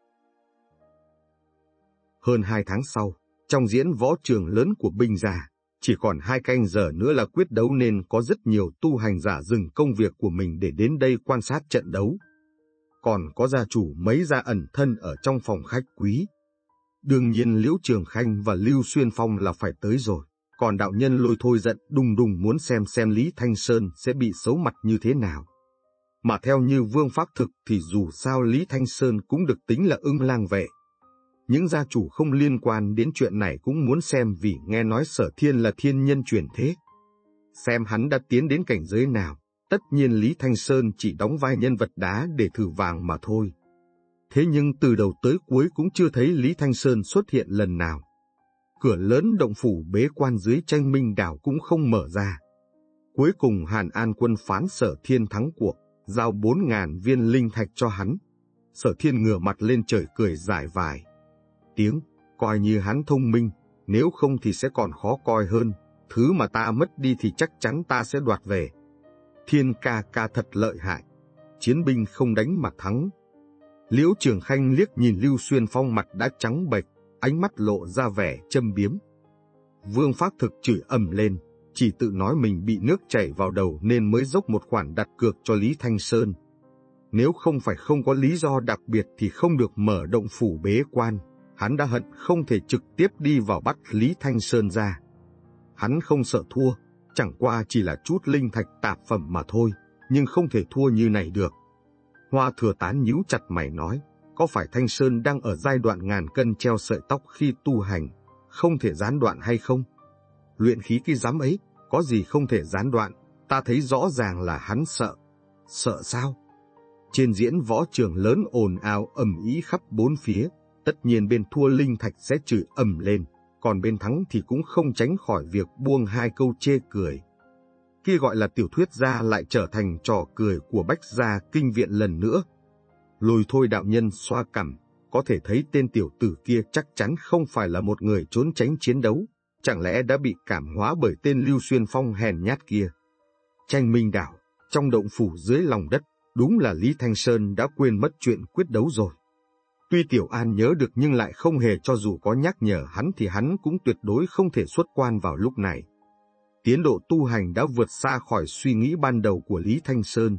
Hơn hai tháng sau, trong diễn võ trường lớn của binh gia, chỉ còn hai canh giờ nữa là quyết đấu nên có rất nhiều tu hành giả dừng công việc của mình để đến đây quan sát trận đấu. Còn có gia chủ mấy gia ẩn thân ở trong phòng khách quý. Đương nhiên Liễu Trường Khanh và Lưu Xuyên Phong là phải tới rồi, còn đạo nhân Lôi Thôi giận đùng đùng muốn xem xem Lý Thanh Sơn sẽ bị xấu mặt như thế nào. Mà theo như Vương Phác Thực thì dù sao Lý Thanh Sơn cũng được tính là ưng lang vệ. Những gia chủ không liên quan đến chuyện này cũng muốn xem vì nghe nói Sở Thiên là thiên nhân chuyển thế. Xem hắn đã tiến đến cảnh giới nào, tất nhiên Lý Thanh Sơn chỉ đóng vai nhân vật đá để thử vàng mà thôi. Thế nhưng từ đầu tới cuối cũng chưa thấy Lý Thanh Sơn xuất hiện lần nào. Cửa lớn động phủ bế quan dưới Tranh Minh Đảo cũng không mở ra. Cuối cùng Hàn An Quân phán Sở Thiên thắng cuộc, giao bốn ngàn viên linh thạch cho hắn. Sở Thiên ngửa mặt lên trời cười giải vài tiếng, coi như hắn thông minh, nếu không thì sẽ còn khó coi hơn, thứ mà ta mất đi thì chắc chắn ta sẽ đoạt về. Thiên ca ca thật lợi hại, chiến binh không đánh mà thắng. Liễu Trường Khanh liếc nhìn Lưu Xuyên Phong mặt đã trắng bệch, ánh mắt lộ ra vẻ châm biếm. Vương Phác Thực chửi ầm lên, chỉ tự nói mình bị nước chảy vào đầu nên mới dốc một khoản đặt cược cho Lý Thanh Sơn. Nếu không phải không có lý do đặc biệt thì không được mở động phủ bế quan, hắn đã hận không thể trực tiếp đi vào bắt Lý Thanh Sơn ra. Hắn không sợ thua, chẳng qua chỉ là chút linh thạch tạp phẩm mà thôi, nhưng không thể thua như này được. Hoa Thừa Tán nhíu chặt mày nói, có phải Thanh Sơn đang ở giai đoạn ngàn cân treo sợi tóc khi tu hành, không thể gián đoạn hay không? Luyện khí cái giám ấy, có gì không thể gián đoạn, ta thấy rõ ràng là hắn sợ. Sợ sao? Trên diễn võ trường lớn ồn ào ầm ĩ khắp bốn phía, tất nhiên bên thua linh thạch sẽ chửi ầm lên, còn bên thắng thì cũng không tránh khỏi việc buông hai câu chê cười. Khi gọi là tiểu thuyết gia lại trở thành trò cười của Bách gia kinh viện lần nữa. Lôi Thôi đạo nhân xoa cằm, có thể thấy tên tiểu tử kia chắc chắn không phải là một người trốn tránh chiến đấu, chẳng lẽ đã bị cảm hóa bởi tên Lưu Xuyên Phong hèn nhát kia. Tranh Minh Đảo, trong động phủ dưới lòng đất, đúng là Lý Thanh Sơn đã quên mất chuyện quyết đấu rồi. Tuy Tiểu An nhớ được nhưng lại không hề cho dù có nhắc nhở hắn thì hắn cũng tuyệt đối không thể xuất quan vào lúc này. Tiến độ tu hành đã vượt xa khỏi suy nghĩ ban đầu của Lý Thanh Sơn.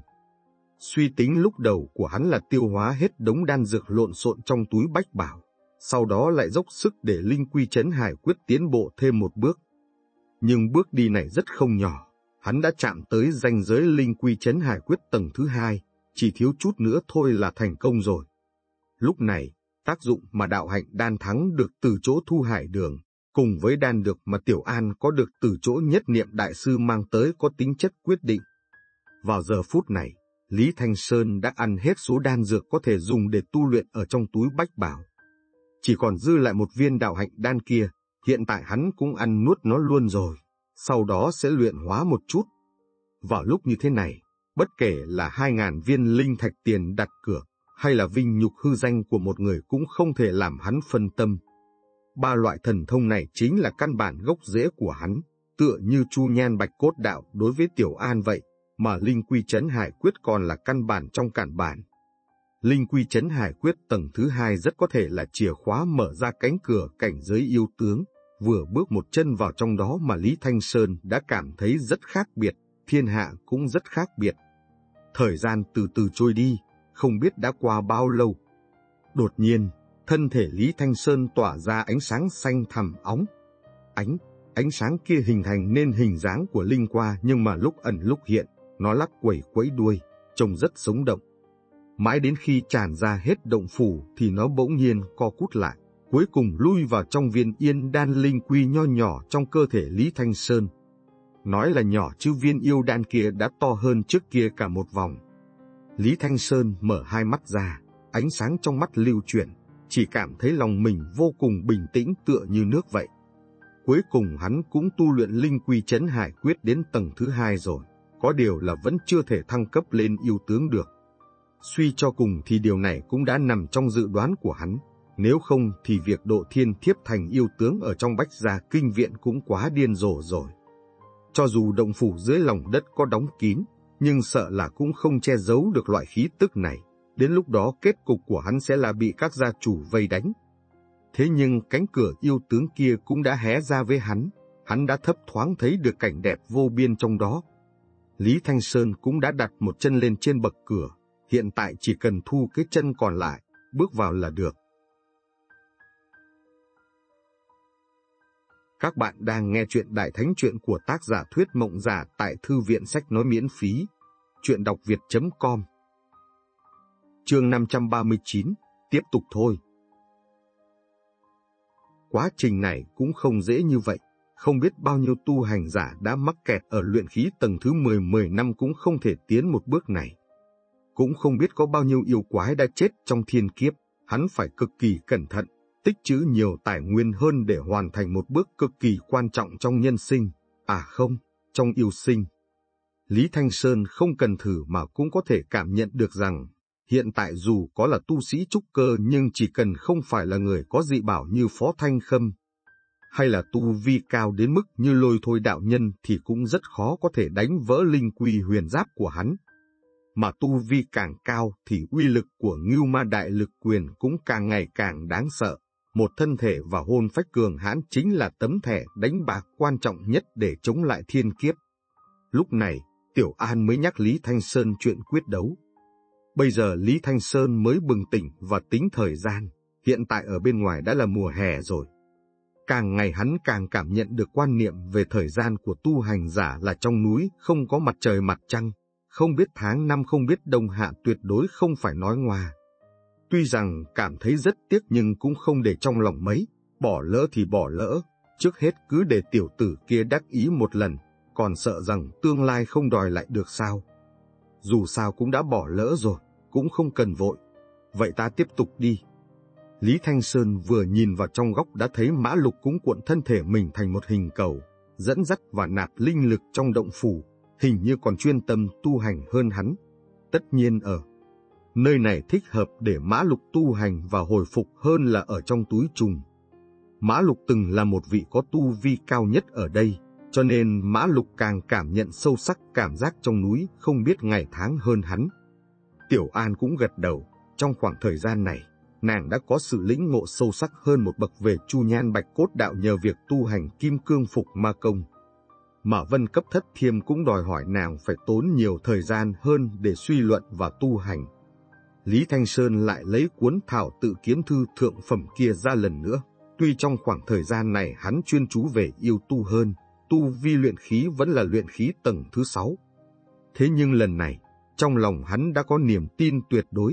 Suy tính lúc đầu của hắn là tiêu hóa hết đống đan dược lộn xộn trong túi bách bảo, sau đó lại dốc sức để linh quy trấn hải quyết tiến bộ thêm một bước. Nhưng bước đi này rất không nhỏ, hắn đã chạm tới ranh giới linh quy trấn hải quyết tầng thứ hai, chỉ thiếu chút nữa thôi là thành công rồi. Lúc này, tác dụng mà đạo hạnh đan thắng được từ chỗ Thu Hải Đường, cùng với đan dược mà Tiểu An có được từ chỗ Nhất Niệm đại sư mang tới có tính chất quyết định. Vào giờ phút này, Lý Thanh Sơn đã ăn hết số đan dược có thể dùng để tu luyện ở trong túi bách bảo. Chỉ còn dư lại một viên đạo hạnh đan kia, hiện tại hắn cũng ăn nuốt nó luôn rồi, sau đó sẽ luyện hóa một chút. Vào lúc như thế này, bất kể là hai ngàn viên linh thạch tiền đặt cược, hay là vinh nhục hư danh của một người cũng không thể làm hắn phân tâm. Ba loại thần thông này chính là căn bản gốc rễ của hắn, tựa như chu nhan bạch cốt đạo đối với Tiểu An vậy, mà linh quy trấn hải quyết còn là căn bản trong cản bản. Linh quy trấn hải quyết tầng thứ hai rất có thể là chìa khóa mở ra cánh cửa cảnh giới yêu tướng, vừa bước một chân vào trong đó mà Lý Thanh Sơn đã cảm thấy rất khác biệt, thiên hạ cũng rất khác biệt. Thời gian từ từ trôi đi, không biết đã qua bao lâu. Đột nhiên, thân thể Lý Thanh Sơn tỏa ra ánh sáng xanh thẳm óng. Ánh, ánh sáng kia hình thành nên hình dáng của linh qua nhưng mà lúc ẩn lúc hiện, nó lắc quẩy quẫy đuôi, trông rất sống động. Mãi đến khi tràn ra hết động phủ thì nó bỗng nhiên co cút lại, cuối cùng lui vào trong viên yên đan linh quy nho nhỏ trong cơ thể Lý Thanh Sơn. Nói là nhỏ chứ viên yêu đan kia đã to hơn trước kia cả một vòng. Lý Thanh Sơn mở hai mắt ra, ánh sáng trong mắt lưu chuyển, chỉ cảm thấy lòng mình vô cùng bình tĩnh tựa như nước vậy. Cuối cùng hắn cũng tu luyện linh quy trấn hải quyết đến tầng thứ hai rồi, có điều là vẫn chưa thể thăng cấp lên yêu tướng được. Suy cho cùng thì điều này cũng đã nằm trong dự đoán của hắn, nếu không thì việc độ thiên thiếp thành yêu tướng ở trong Bách Gia Kinh Viện cũng quá điên rồ rồi. Cho dù động phủ dưới lòng đất có đóng kín, nhưng sợ là cũng không che giấu được loại khí tức này, đến lúc đó kết cục của hắn sẽ là bị các gia chủ vây đánh. Thế nhưng cánh cửa yêu tướng kia cũng đã hé ra với hắn, hắn đã thấp thoáng thấy được cảnh đẹp vô biên trong đó. Lý Thanh Sơn cũng đã đặt một chân lên trên bậc cửa, hiện tại chỉ cần thu cái chân còn lại, bước vào là được. Các bạn đang nghe chuyện Đại Thánh Chuyện của tác giả Thuyết Mộng Giả tại Thư viện Sách Nói miễn phí, chuyện đọc việt chấm com. Chương năm trăm ba mươi chín, tiếp tục thôi. Quá trình này cũng không dễ như vậy, không biết bao nhiêu tu hành giả đã mắc kẹt ở luyện khí tầng thứ mười mười năm cũng không thể tiến một bước này. Cũng không biết có bao nhiêu yêu quái đã chết trong thiên kiếp, hắn phải cực kỳ cẩn thận, tích trữ nhiều tài nguyên hơn để hoàn thành một bước cực kỳ quan trọng trong nhân sinh, à không, trong yêu sinh. Lý Thanh Sơn không cần thử mà cũng có thể cảm nhận được rằng, hiện tại dù có là tu sĩ trúc cơ nhưng chỉ cần không phải là người có dị bảo như Phó Thanh Khâm, hay là tu vi cao đến mức như Lôi Thôi đạo nhân thì cũng rất khó có thể đánh vỡ linh quy huyền giáp của hắn. Mà tu vi càng cao thì uy lực của Ngưu Ma Đại Lực Quyền cũng càng ngày càng đáng sợ. Một thân thể và hồn phách cường hãn chính là tấm thẻ đánh bạc quan trọng nhất để chống lại thiên kiếp. Lúc này, Tiểu An mới nhắc Lý Thanh Sơn chuyện quyết đấu. Bây giờ Lý Thanh Sơn mới bừng tỉnh và tính thời gian, hiện tại ở bên ngoài đã là mùa hè rồi. Càng ngày hắn càng cảm nhận được quan niệm về thời gian của tu hành giả là trong núi không có mặt trời mặt trăng, không biết tháng năm không biết đông hạ tuyệt đối không phải nói ngoa. Tuy rằng cảm thấy rất tiếc nhưng cũng không để trong lòng mấy, bỏ lỡ thì bỏ lỡ, trước hết cứ để tiểu tử kia đắc ý một lần, còn sợ rằng tương lai không đòi lại được sao. Dù sao cũng đã bỏ lỡ rồi, cũng không cần vội, vậy ta tiếp tục đi. Lý Thanh Sơn vừa nhìn vào trong góc đã thấy Mã Lục cũng cuộn thân thể mình thành một hình cầu, dẫn dắt và nạp linh lực trong động phủ, hình như còn chuyên tâm tu hành hơn hắn. Tất nhiên ở nơi này thích hợp để Mã Lục tu hành và hồi phục hơn là ở trong túi trùng. Mã Lục từng là một vị có tu vi cao nhất ở đây, cho nên Mã Lục càng cảm nhận sâu sắc cảm giác trong núi không biết ngày tháng hơn hắn. Tiểu An cũng gật đầu, trong khoảng thời gian này, nàng đã có sự lĩnh ngộ sâu sắc hơn một bậc về Chu Nhan Bạch Cốt Đạo nhờ việc tu hành Kim Cương Phục Ma Công. Mà Vân Cấp Thất Thiêm cũng đòi hỏi nàng phải tốn nhiều thời gian hơn để suy luận và tu hành. Lý Thanh Sơn lại lấy cuốn Thảo Tự Kiếm Thư thượng phẩm kia ra lần nữa. Tuy trong khoảng thời gian này hắn chuyên chú về yêu tu hơn, tu vi luyện khí vẫn là luyện khí tầng thứ sáu. Thế nhưng lần này, trong lòng hắn đã có niềm tin tuyệt đối.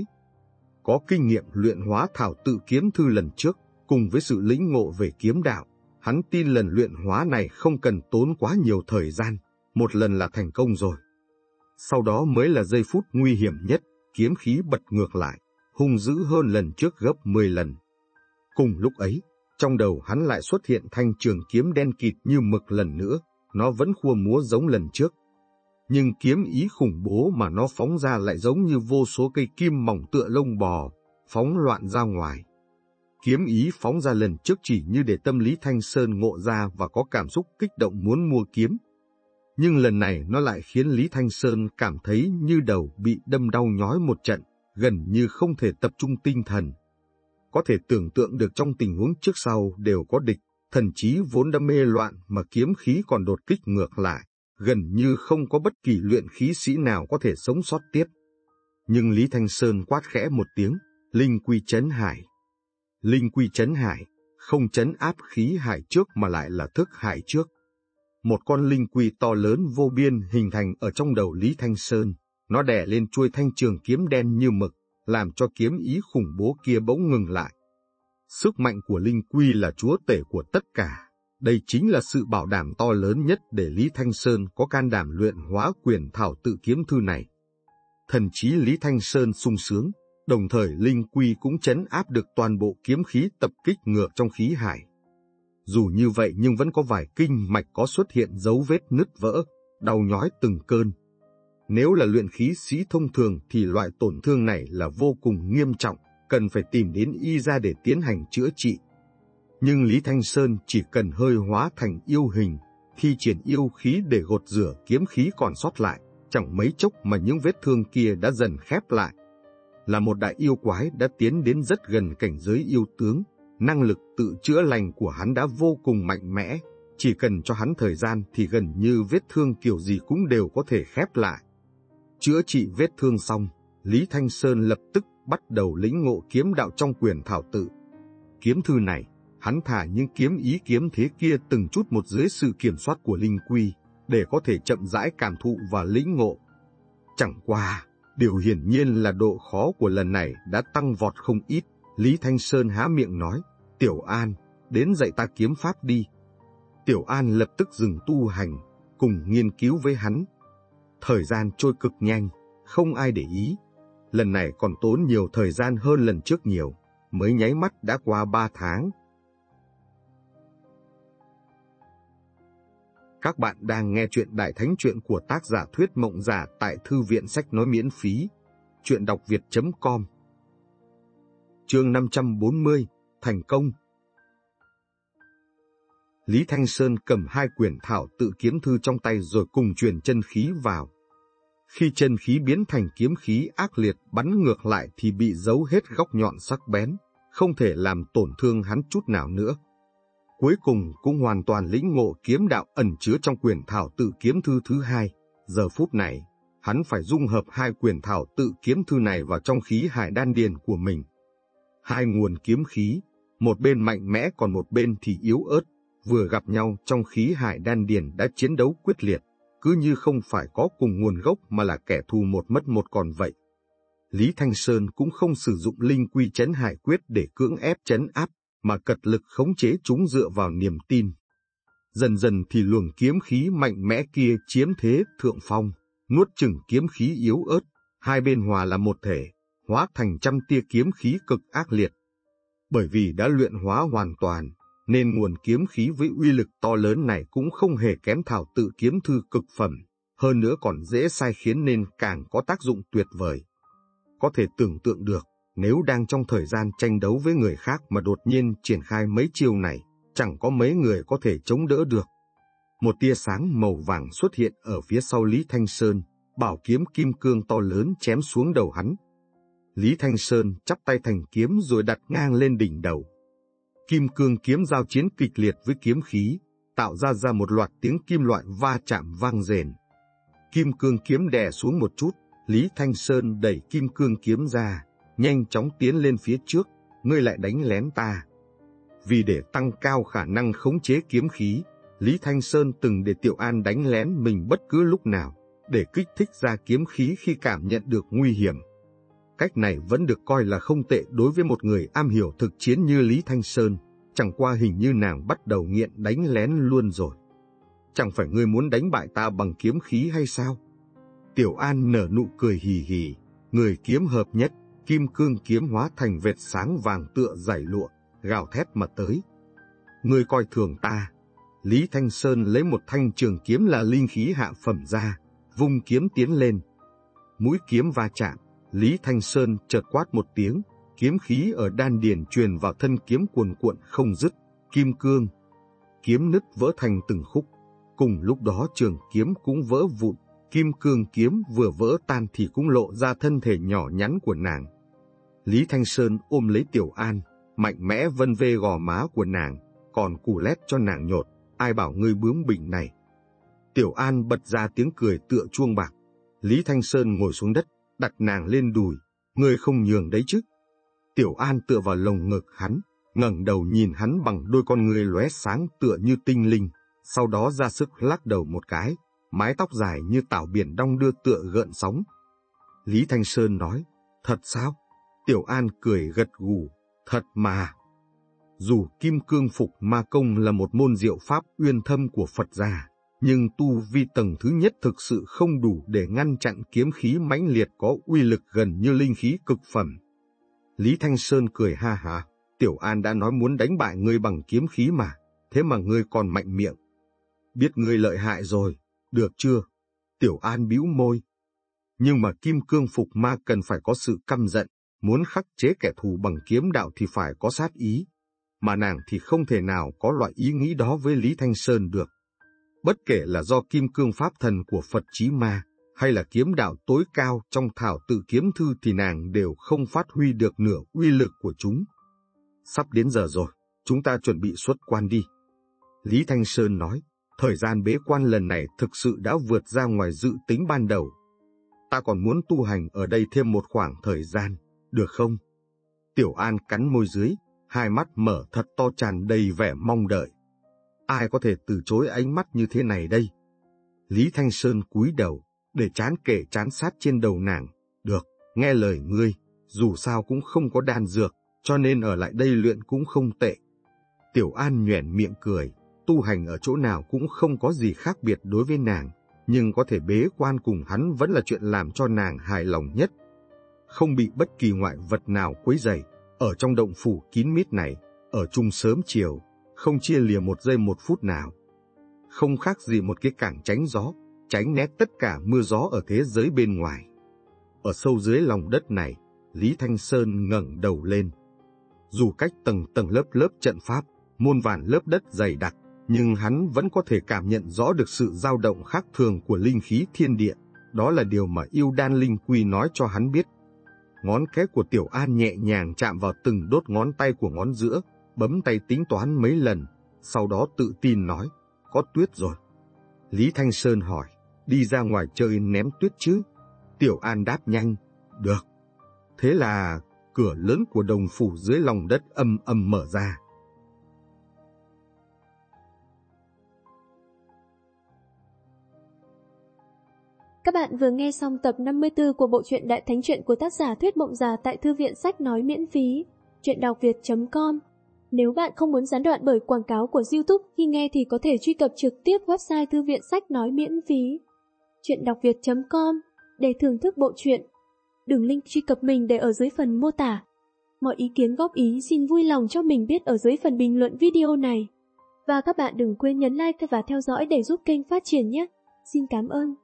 Có kinh nghiệm luyện hóa Thảo Tự Kiếm Thư lần trước, cùng với sự lĩnh ngộ về kiếm đạo, hắn tin lần luyện hóa này không cần tốn quá nhiều thời gian, một lần là thành công rồi. Sau đó mới là giây phút nguy hiểm nhất, kiếm khí bật ngược lại, hung dữ hơn lần trước gấp mười lần. Cùng lúc ấy, trong đầu hắn lại xuất hiện thanh trường kiếm đen kịt như mực lần nữa, nó vẫn khua múa giống lần trước. Nhưng kiếm ý khủng bố mà nó phóng ra lại giống như vô số cây kim mỏng tựa lông bò, phóng loạn ra ngoài. Kiếm ý phóng ra lần trước chỉ như để tâm Lý Thanh Sơn ngộ ra và có cảm xúc kích động muốn mua kiếm. Nhưng lần này nó lại khiến Lý Thanh Sơn cảm thấy như đầu bị đâm đau nhói một trận, gần như không thể tập trung tinh thần. Có thể tưởng tượng được trong tình huống trước sau đều có địch, thần trí vốn đã mê loạn mà kiếm khí còn đột kích ngược lại, gần như không có bất kỳ luyện khí sĩ nào có thể sống sót tiếp. Nhưng Lý Thanh Sơn quát khẽ một tiếng, linh quy trấn hải. Linh quy trấn hải, không trấn áp khí hải trước mà lại là thức hải trước. Một con linh quy to lớn vô biên hình thành ở trong đầu Lý Thanh Sơn, nó đè lên chuôi thanh trường kiếm đen như mực, làm cho kiếm ý khủng bố kia bỗng ngừng lại. Sức mạnh của linh quy là chúa tể của tất cả. Đây chính là sự bảo đảm to lớn nhất để Lý Thanh Sơn có can đảm luyện hóa quyển thảo tự kiếm thư này. Thần trí Lý Thanh Sơn sung sướng, đồng thời linh quy cũng trấn áp được toàn bộ kiếm khí tập kích ngược trong khí hải. Dù như vậy nhưng vẫn có vài kinh mạch có xuất hiện dấu vết nứt vỡ, đau nhói từng cơn. Nếu là luyện khí sĩ thông thường thì loại tổn thương này là vô cùng nghiêm trọng, cần phải tìm đến y gia để tiến hành chữa trị. Nhưng Lý Thanh Sơn chỉ cần hơi hóa thành yêu hình, thi triển yêu khí để gột rửa kiếm khí còn sót lại, chẳng mấy chốc mà những vết thương kia đã dần khép lại. Là một đại yêu quái đã tiến đến rất gần cảnh giới yêu tướng, năng lực tự chữa lành của hắn đã vô cùng mạnh mẽ, chỉ cần cho hắn thời gian thì gần như vết thương kiểu gì cũng đều có thể khép lại. Chữa trị vết thương xong, Lý Thanh Sơn lập tức bắt đầu lĩnh ngộ kiếm đạo trong quyển thảo tự. Kiếm thư này, hắn thả những kiếm ý kiếm thế kia từng chút một dưới sự kiểm soát của linh quy, để có thể chậm rãi cảm thụ và lĩnh ngộ. Chẳng qua, điều hiển nhiên là độ khó của lần này đã tăng vọt không ít. Lý Thanh Sơn há miệng nói, Tiểu An, đến dạy ta kiếm pháp đi. Tiểu An lập tức dừng tu hành, cùng nghiên cứu với hắn. Thời gian trôi cực nhanh, không ai để ý. Lần này còn tốn nhiều thời gian hơn lần trước nhiều, mới nháy mắt đã qua ba tháng. Các bạn đang nghe chuyện Đại Thánh Truyện của tác giả Thuyết Mộng Giả tại Thư viện Sách Nói miễn phí. Chuyện đọc việt chấm com. Chương năm trăm bốn mươi, Thành công. Lý Thanh Sơn cầm hai quyển thảo tự kiếm thư trong tay rồi cùng truyền chân khí vào. Khi chân khí biến thành kiếm khí ác liệt bắn ngược lại thì bị giấu hết góc nhọn sắc bén, không thể làm tổn thương hắn chút nào nữa. Cuối cùng cũng hoàn toàn lĩnh ngộ kiếm đạo ẩn chứa trong quyển thảo tự kiếm thư thứ hai. Giờ phút này, hắn phải dung hợp hai quyển thảo tự kiếm thư này vào trong khí hải đan điền của mình. Hai nguồn kiếm khí, một bên mạnh mẽ còn một bên thì yếu ớt, vừa gặp nhau trong khí hải đan điền đã chiến đấu quyết liệt, cứ như không phải có cùng nguồn gốc mà là kẻ thù một mất một còn vậy. Lý Thanh Sơn cũng không sử dụng linh quy trấn hải quyết để cưỡng ép trấn áp, mà cật lực khống chế chúng dựa vào niềm tin. Dần dần thì luồng kiếm khí mạnh mẽ kia chiếm thế thượng phong, nuốt chửng kiếm khí yếu ớt, hai bên hòa là một thể, hóa thành trăm tia kiếm khí cực ác liệt. Bởi vì đã luyện hóa hoàn toàn, nên nguồn kiếm khí với uy lực to lớn này cũng không hề kém thảo tự kiếm thư cực phẩm, hơn nữa còn dễ sai khiến nên càng có tác dụng tuyệt vời. Có thể tưởng tượng được, nếu đang trong thời gian tranh đấu với người khác mà đột nhiên triển khai mấy chiêu này, chẳng có mấy người có thể chống đỡ được. Một tia sáng màu vàng xuất hiện ở phía sau Lý Thanh Sơn, bảo kiếm kim cương to lớn chém xuống đầu hắn. Lý Thanh Sơn chắp tay thành kiếm rồi đặt ngang lên đỉnh đầu. Kim cương kiếm giao chiến kịch liệt với kiếm khí, tạo ra ra một loạt tiếng kim loại va chạm vang rền. Kim cương kiếm đè xuống một chút, Lý Thanh Sơn đẩy kim cương kiếm ra, nhanh chóng tiến lên phía trước, ngươi lại đánh lén ta. Vì để tăng cao khả năng khống chế kiếm khí, Lý Thanh Sơn từng để Tiểu An đánh lén mình bất cứ lúc nào, để kích thích ra kiếm khí khi cảm nhận được nguy hiểm. Cách này vẫn được coi là không tệ đối với một người am hiểu thực chiến như Lý Thanh Sơn, chẳng qua hình như nàng bắt đầu nghiện đánh lén luôn rồi. Chẳng phải ngươi muốn đánh bại ta bằng kiếm khí hay sao? Tiểu An nở nụ cười hì hì, người kiếm hợp nhất, kim cương kiếm hóa thành vệt sáng vàng tựa dải lụa, gào thét mà tới. Ngươi coi thường ta. Lý Thanh Sơn lấy một thanh trường kiếm là linh khí hạ phẩm ra, vung kiếm tiến lên. Mũi kiếm va chạm, Lý Thanh Sơn chợt quát một tiếng, kiếm khí ở đan điền truyền vào thân kiếm cuồn cuộn không dứt, kim cương. Kiếm nứt vỡ thành từng khúc, cùng lúc đó trường kiếm cũng vỡ vụn, kim cương kiếm vừa vỡ tan thì cũng lộ ra thân thể nhỏ nhắn của nàng. Lý Thanh Sơn ôm lấy Tiểu An, mạnh mẽ vân vê gò má của nàng, còn cù lét cho nàng nhột, ai bảo ngươi bướng bỉnh này. Tiểu An bật ra tiếng cười tựa chuông bạc. Lý Thanh Sơn ngồi xuống đất, đặt nàng lên đùi, ngươi không nhường đấy chứ. Tiểu An tựa vào lồng ngực hắn, ngẩng đầu nhìn hắn bằng đôi con ngươi lóe sáng tựa như tinh linh, sau đó ra sức lắc đầu một cái, mái tóc dài như tảo biển đong đưa tựa gợn sóng. Lý Thanh Sơn nói, thật sao? Tiểu An cười gật gù, thật mà. Dù Kim Cương Phục Ma Công là một môn diệu pháp uyên thâm của Phật gia, nhưng tu vi tầng thứ nhất thực sự không đủ để ngăn chặn kiếm khí mãnh liệt có uy lực gần như linh khí cực phẩm. Lý Thanh Sơn cười ha hả, Tiểu An đã nói muốn đánh bại ngươi bằng kiếm khí mà, thế mà ngươi còn mạnh miệng. Biết ngươi lợi hại rồi, được chưa? Tiểu An bĩu môi. Nhưng mà Kim Cương Phục Ma cần phải có sự căm giận, muốn khắc chế kẻ thù bằng kiếm đạo thì phải có sát ý. Mà nàng thì không thể nào có loại ý nghĩ đó với Lý Thanh Sơn được. Bất kể là do Kim Cương Pháp Thần của Phật Chí Ma, hay là kiếm đạo tối cao trong thảo tự kiếm thư thì nàng đều không phát huy được nửa uy lực của chúng. Sắp đến giờ rồi, chúng ta chuẩn bị xuất quan đi. Lý Thanh Sơn nói, thời gian bế quan lần này thực sự đã vượt ra ngoài dự tính ban đầu. Ta còn muốn tu hành ở đây thêm một khoảng thời gian, được không? Tiểu An cắn môi dưới, hai mắt mở thật to tràn đầy vẻ mong đợi. Ai có thể từ chối ánh mắt như thế này đây? Lý Thanh Sơn cúi đầu, để trán kề trán sát trên đầu nàng. Được, nghe lời ngươi, dù sao cũng không có đan dược, cho nên ở lại đây luyện cũng không tệ. Tiểu An nhoẻn miệng cười, tu hành ở chỗ nào cũng không có gì khác biệt đối với nàng, nhưng có thể bế quan cùng hắn vẫn là chuyện làm cho nàng hài lòng nhất. Không bị bất kỳ ngoại vật nào quấy rầy, ở trong động phủ kín mít này, ở chung sớm chiều, không chia lìa một giây một phút nào. Không khác gì một cái cảng tránh gió, tránh né tất cả mưa gió ở thế giới bên ngoài. Ở sâu dưới lòng đất này, Lý Thanh Sơn ngẩng đầu lên. Dù cách tầng tầng lớp lớp trận pháp, muôn vàn lớp đất dày đặc, nhưng hắn vẫn có thể cảm nhận rõ được sự dao động khác thường của linh khí thiên địa. Đó là điều mà yêu đan linh quy nói cho hắn biết. Ngón cái của Tiểu An nhẹ nhàng chạm vào từng đốt ngón tay của ngón giữa, bấm tay tính toán mấy lần, sau đó tự tin nói, có tuyết rồi. Lý Thanh Sơn hỏi, đi ra ngoài chơi ném tuyết chứ? Tiểu An đáp nhanh, được. Thế là cửa lớn của đồng phủ dưới lòng đất ầm ầm mở ra. Các bạn vừa nghe xong tập năm mươi tư của bộ truyện Đại Thánh Truyện của tác giả Thuyết Mộng Già tại Thư viện Sách Nói miễn phí, truyện đọc việt chấm com. Nếu bạn không muốn gián đoạn bởi quảng cáo của YouTube khi nghe thì có thể truy cập trực tiếp website Thư viện Sách Nói miễn phí, truyện đọc việt chấm com để thưởng thức bộ truyện. Đường link truy cập mình để ở dưới phần mô tả. Mọi ý kiến góp ý xin vui lòng cho mình biết ở dưới phần bình luận video này. Và các bạn đừng quên nhấn like và theo dõi để giúp kênh phát triển nhé. Xin cảm ơn.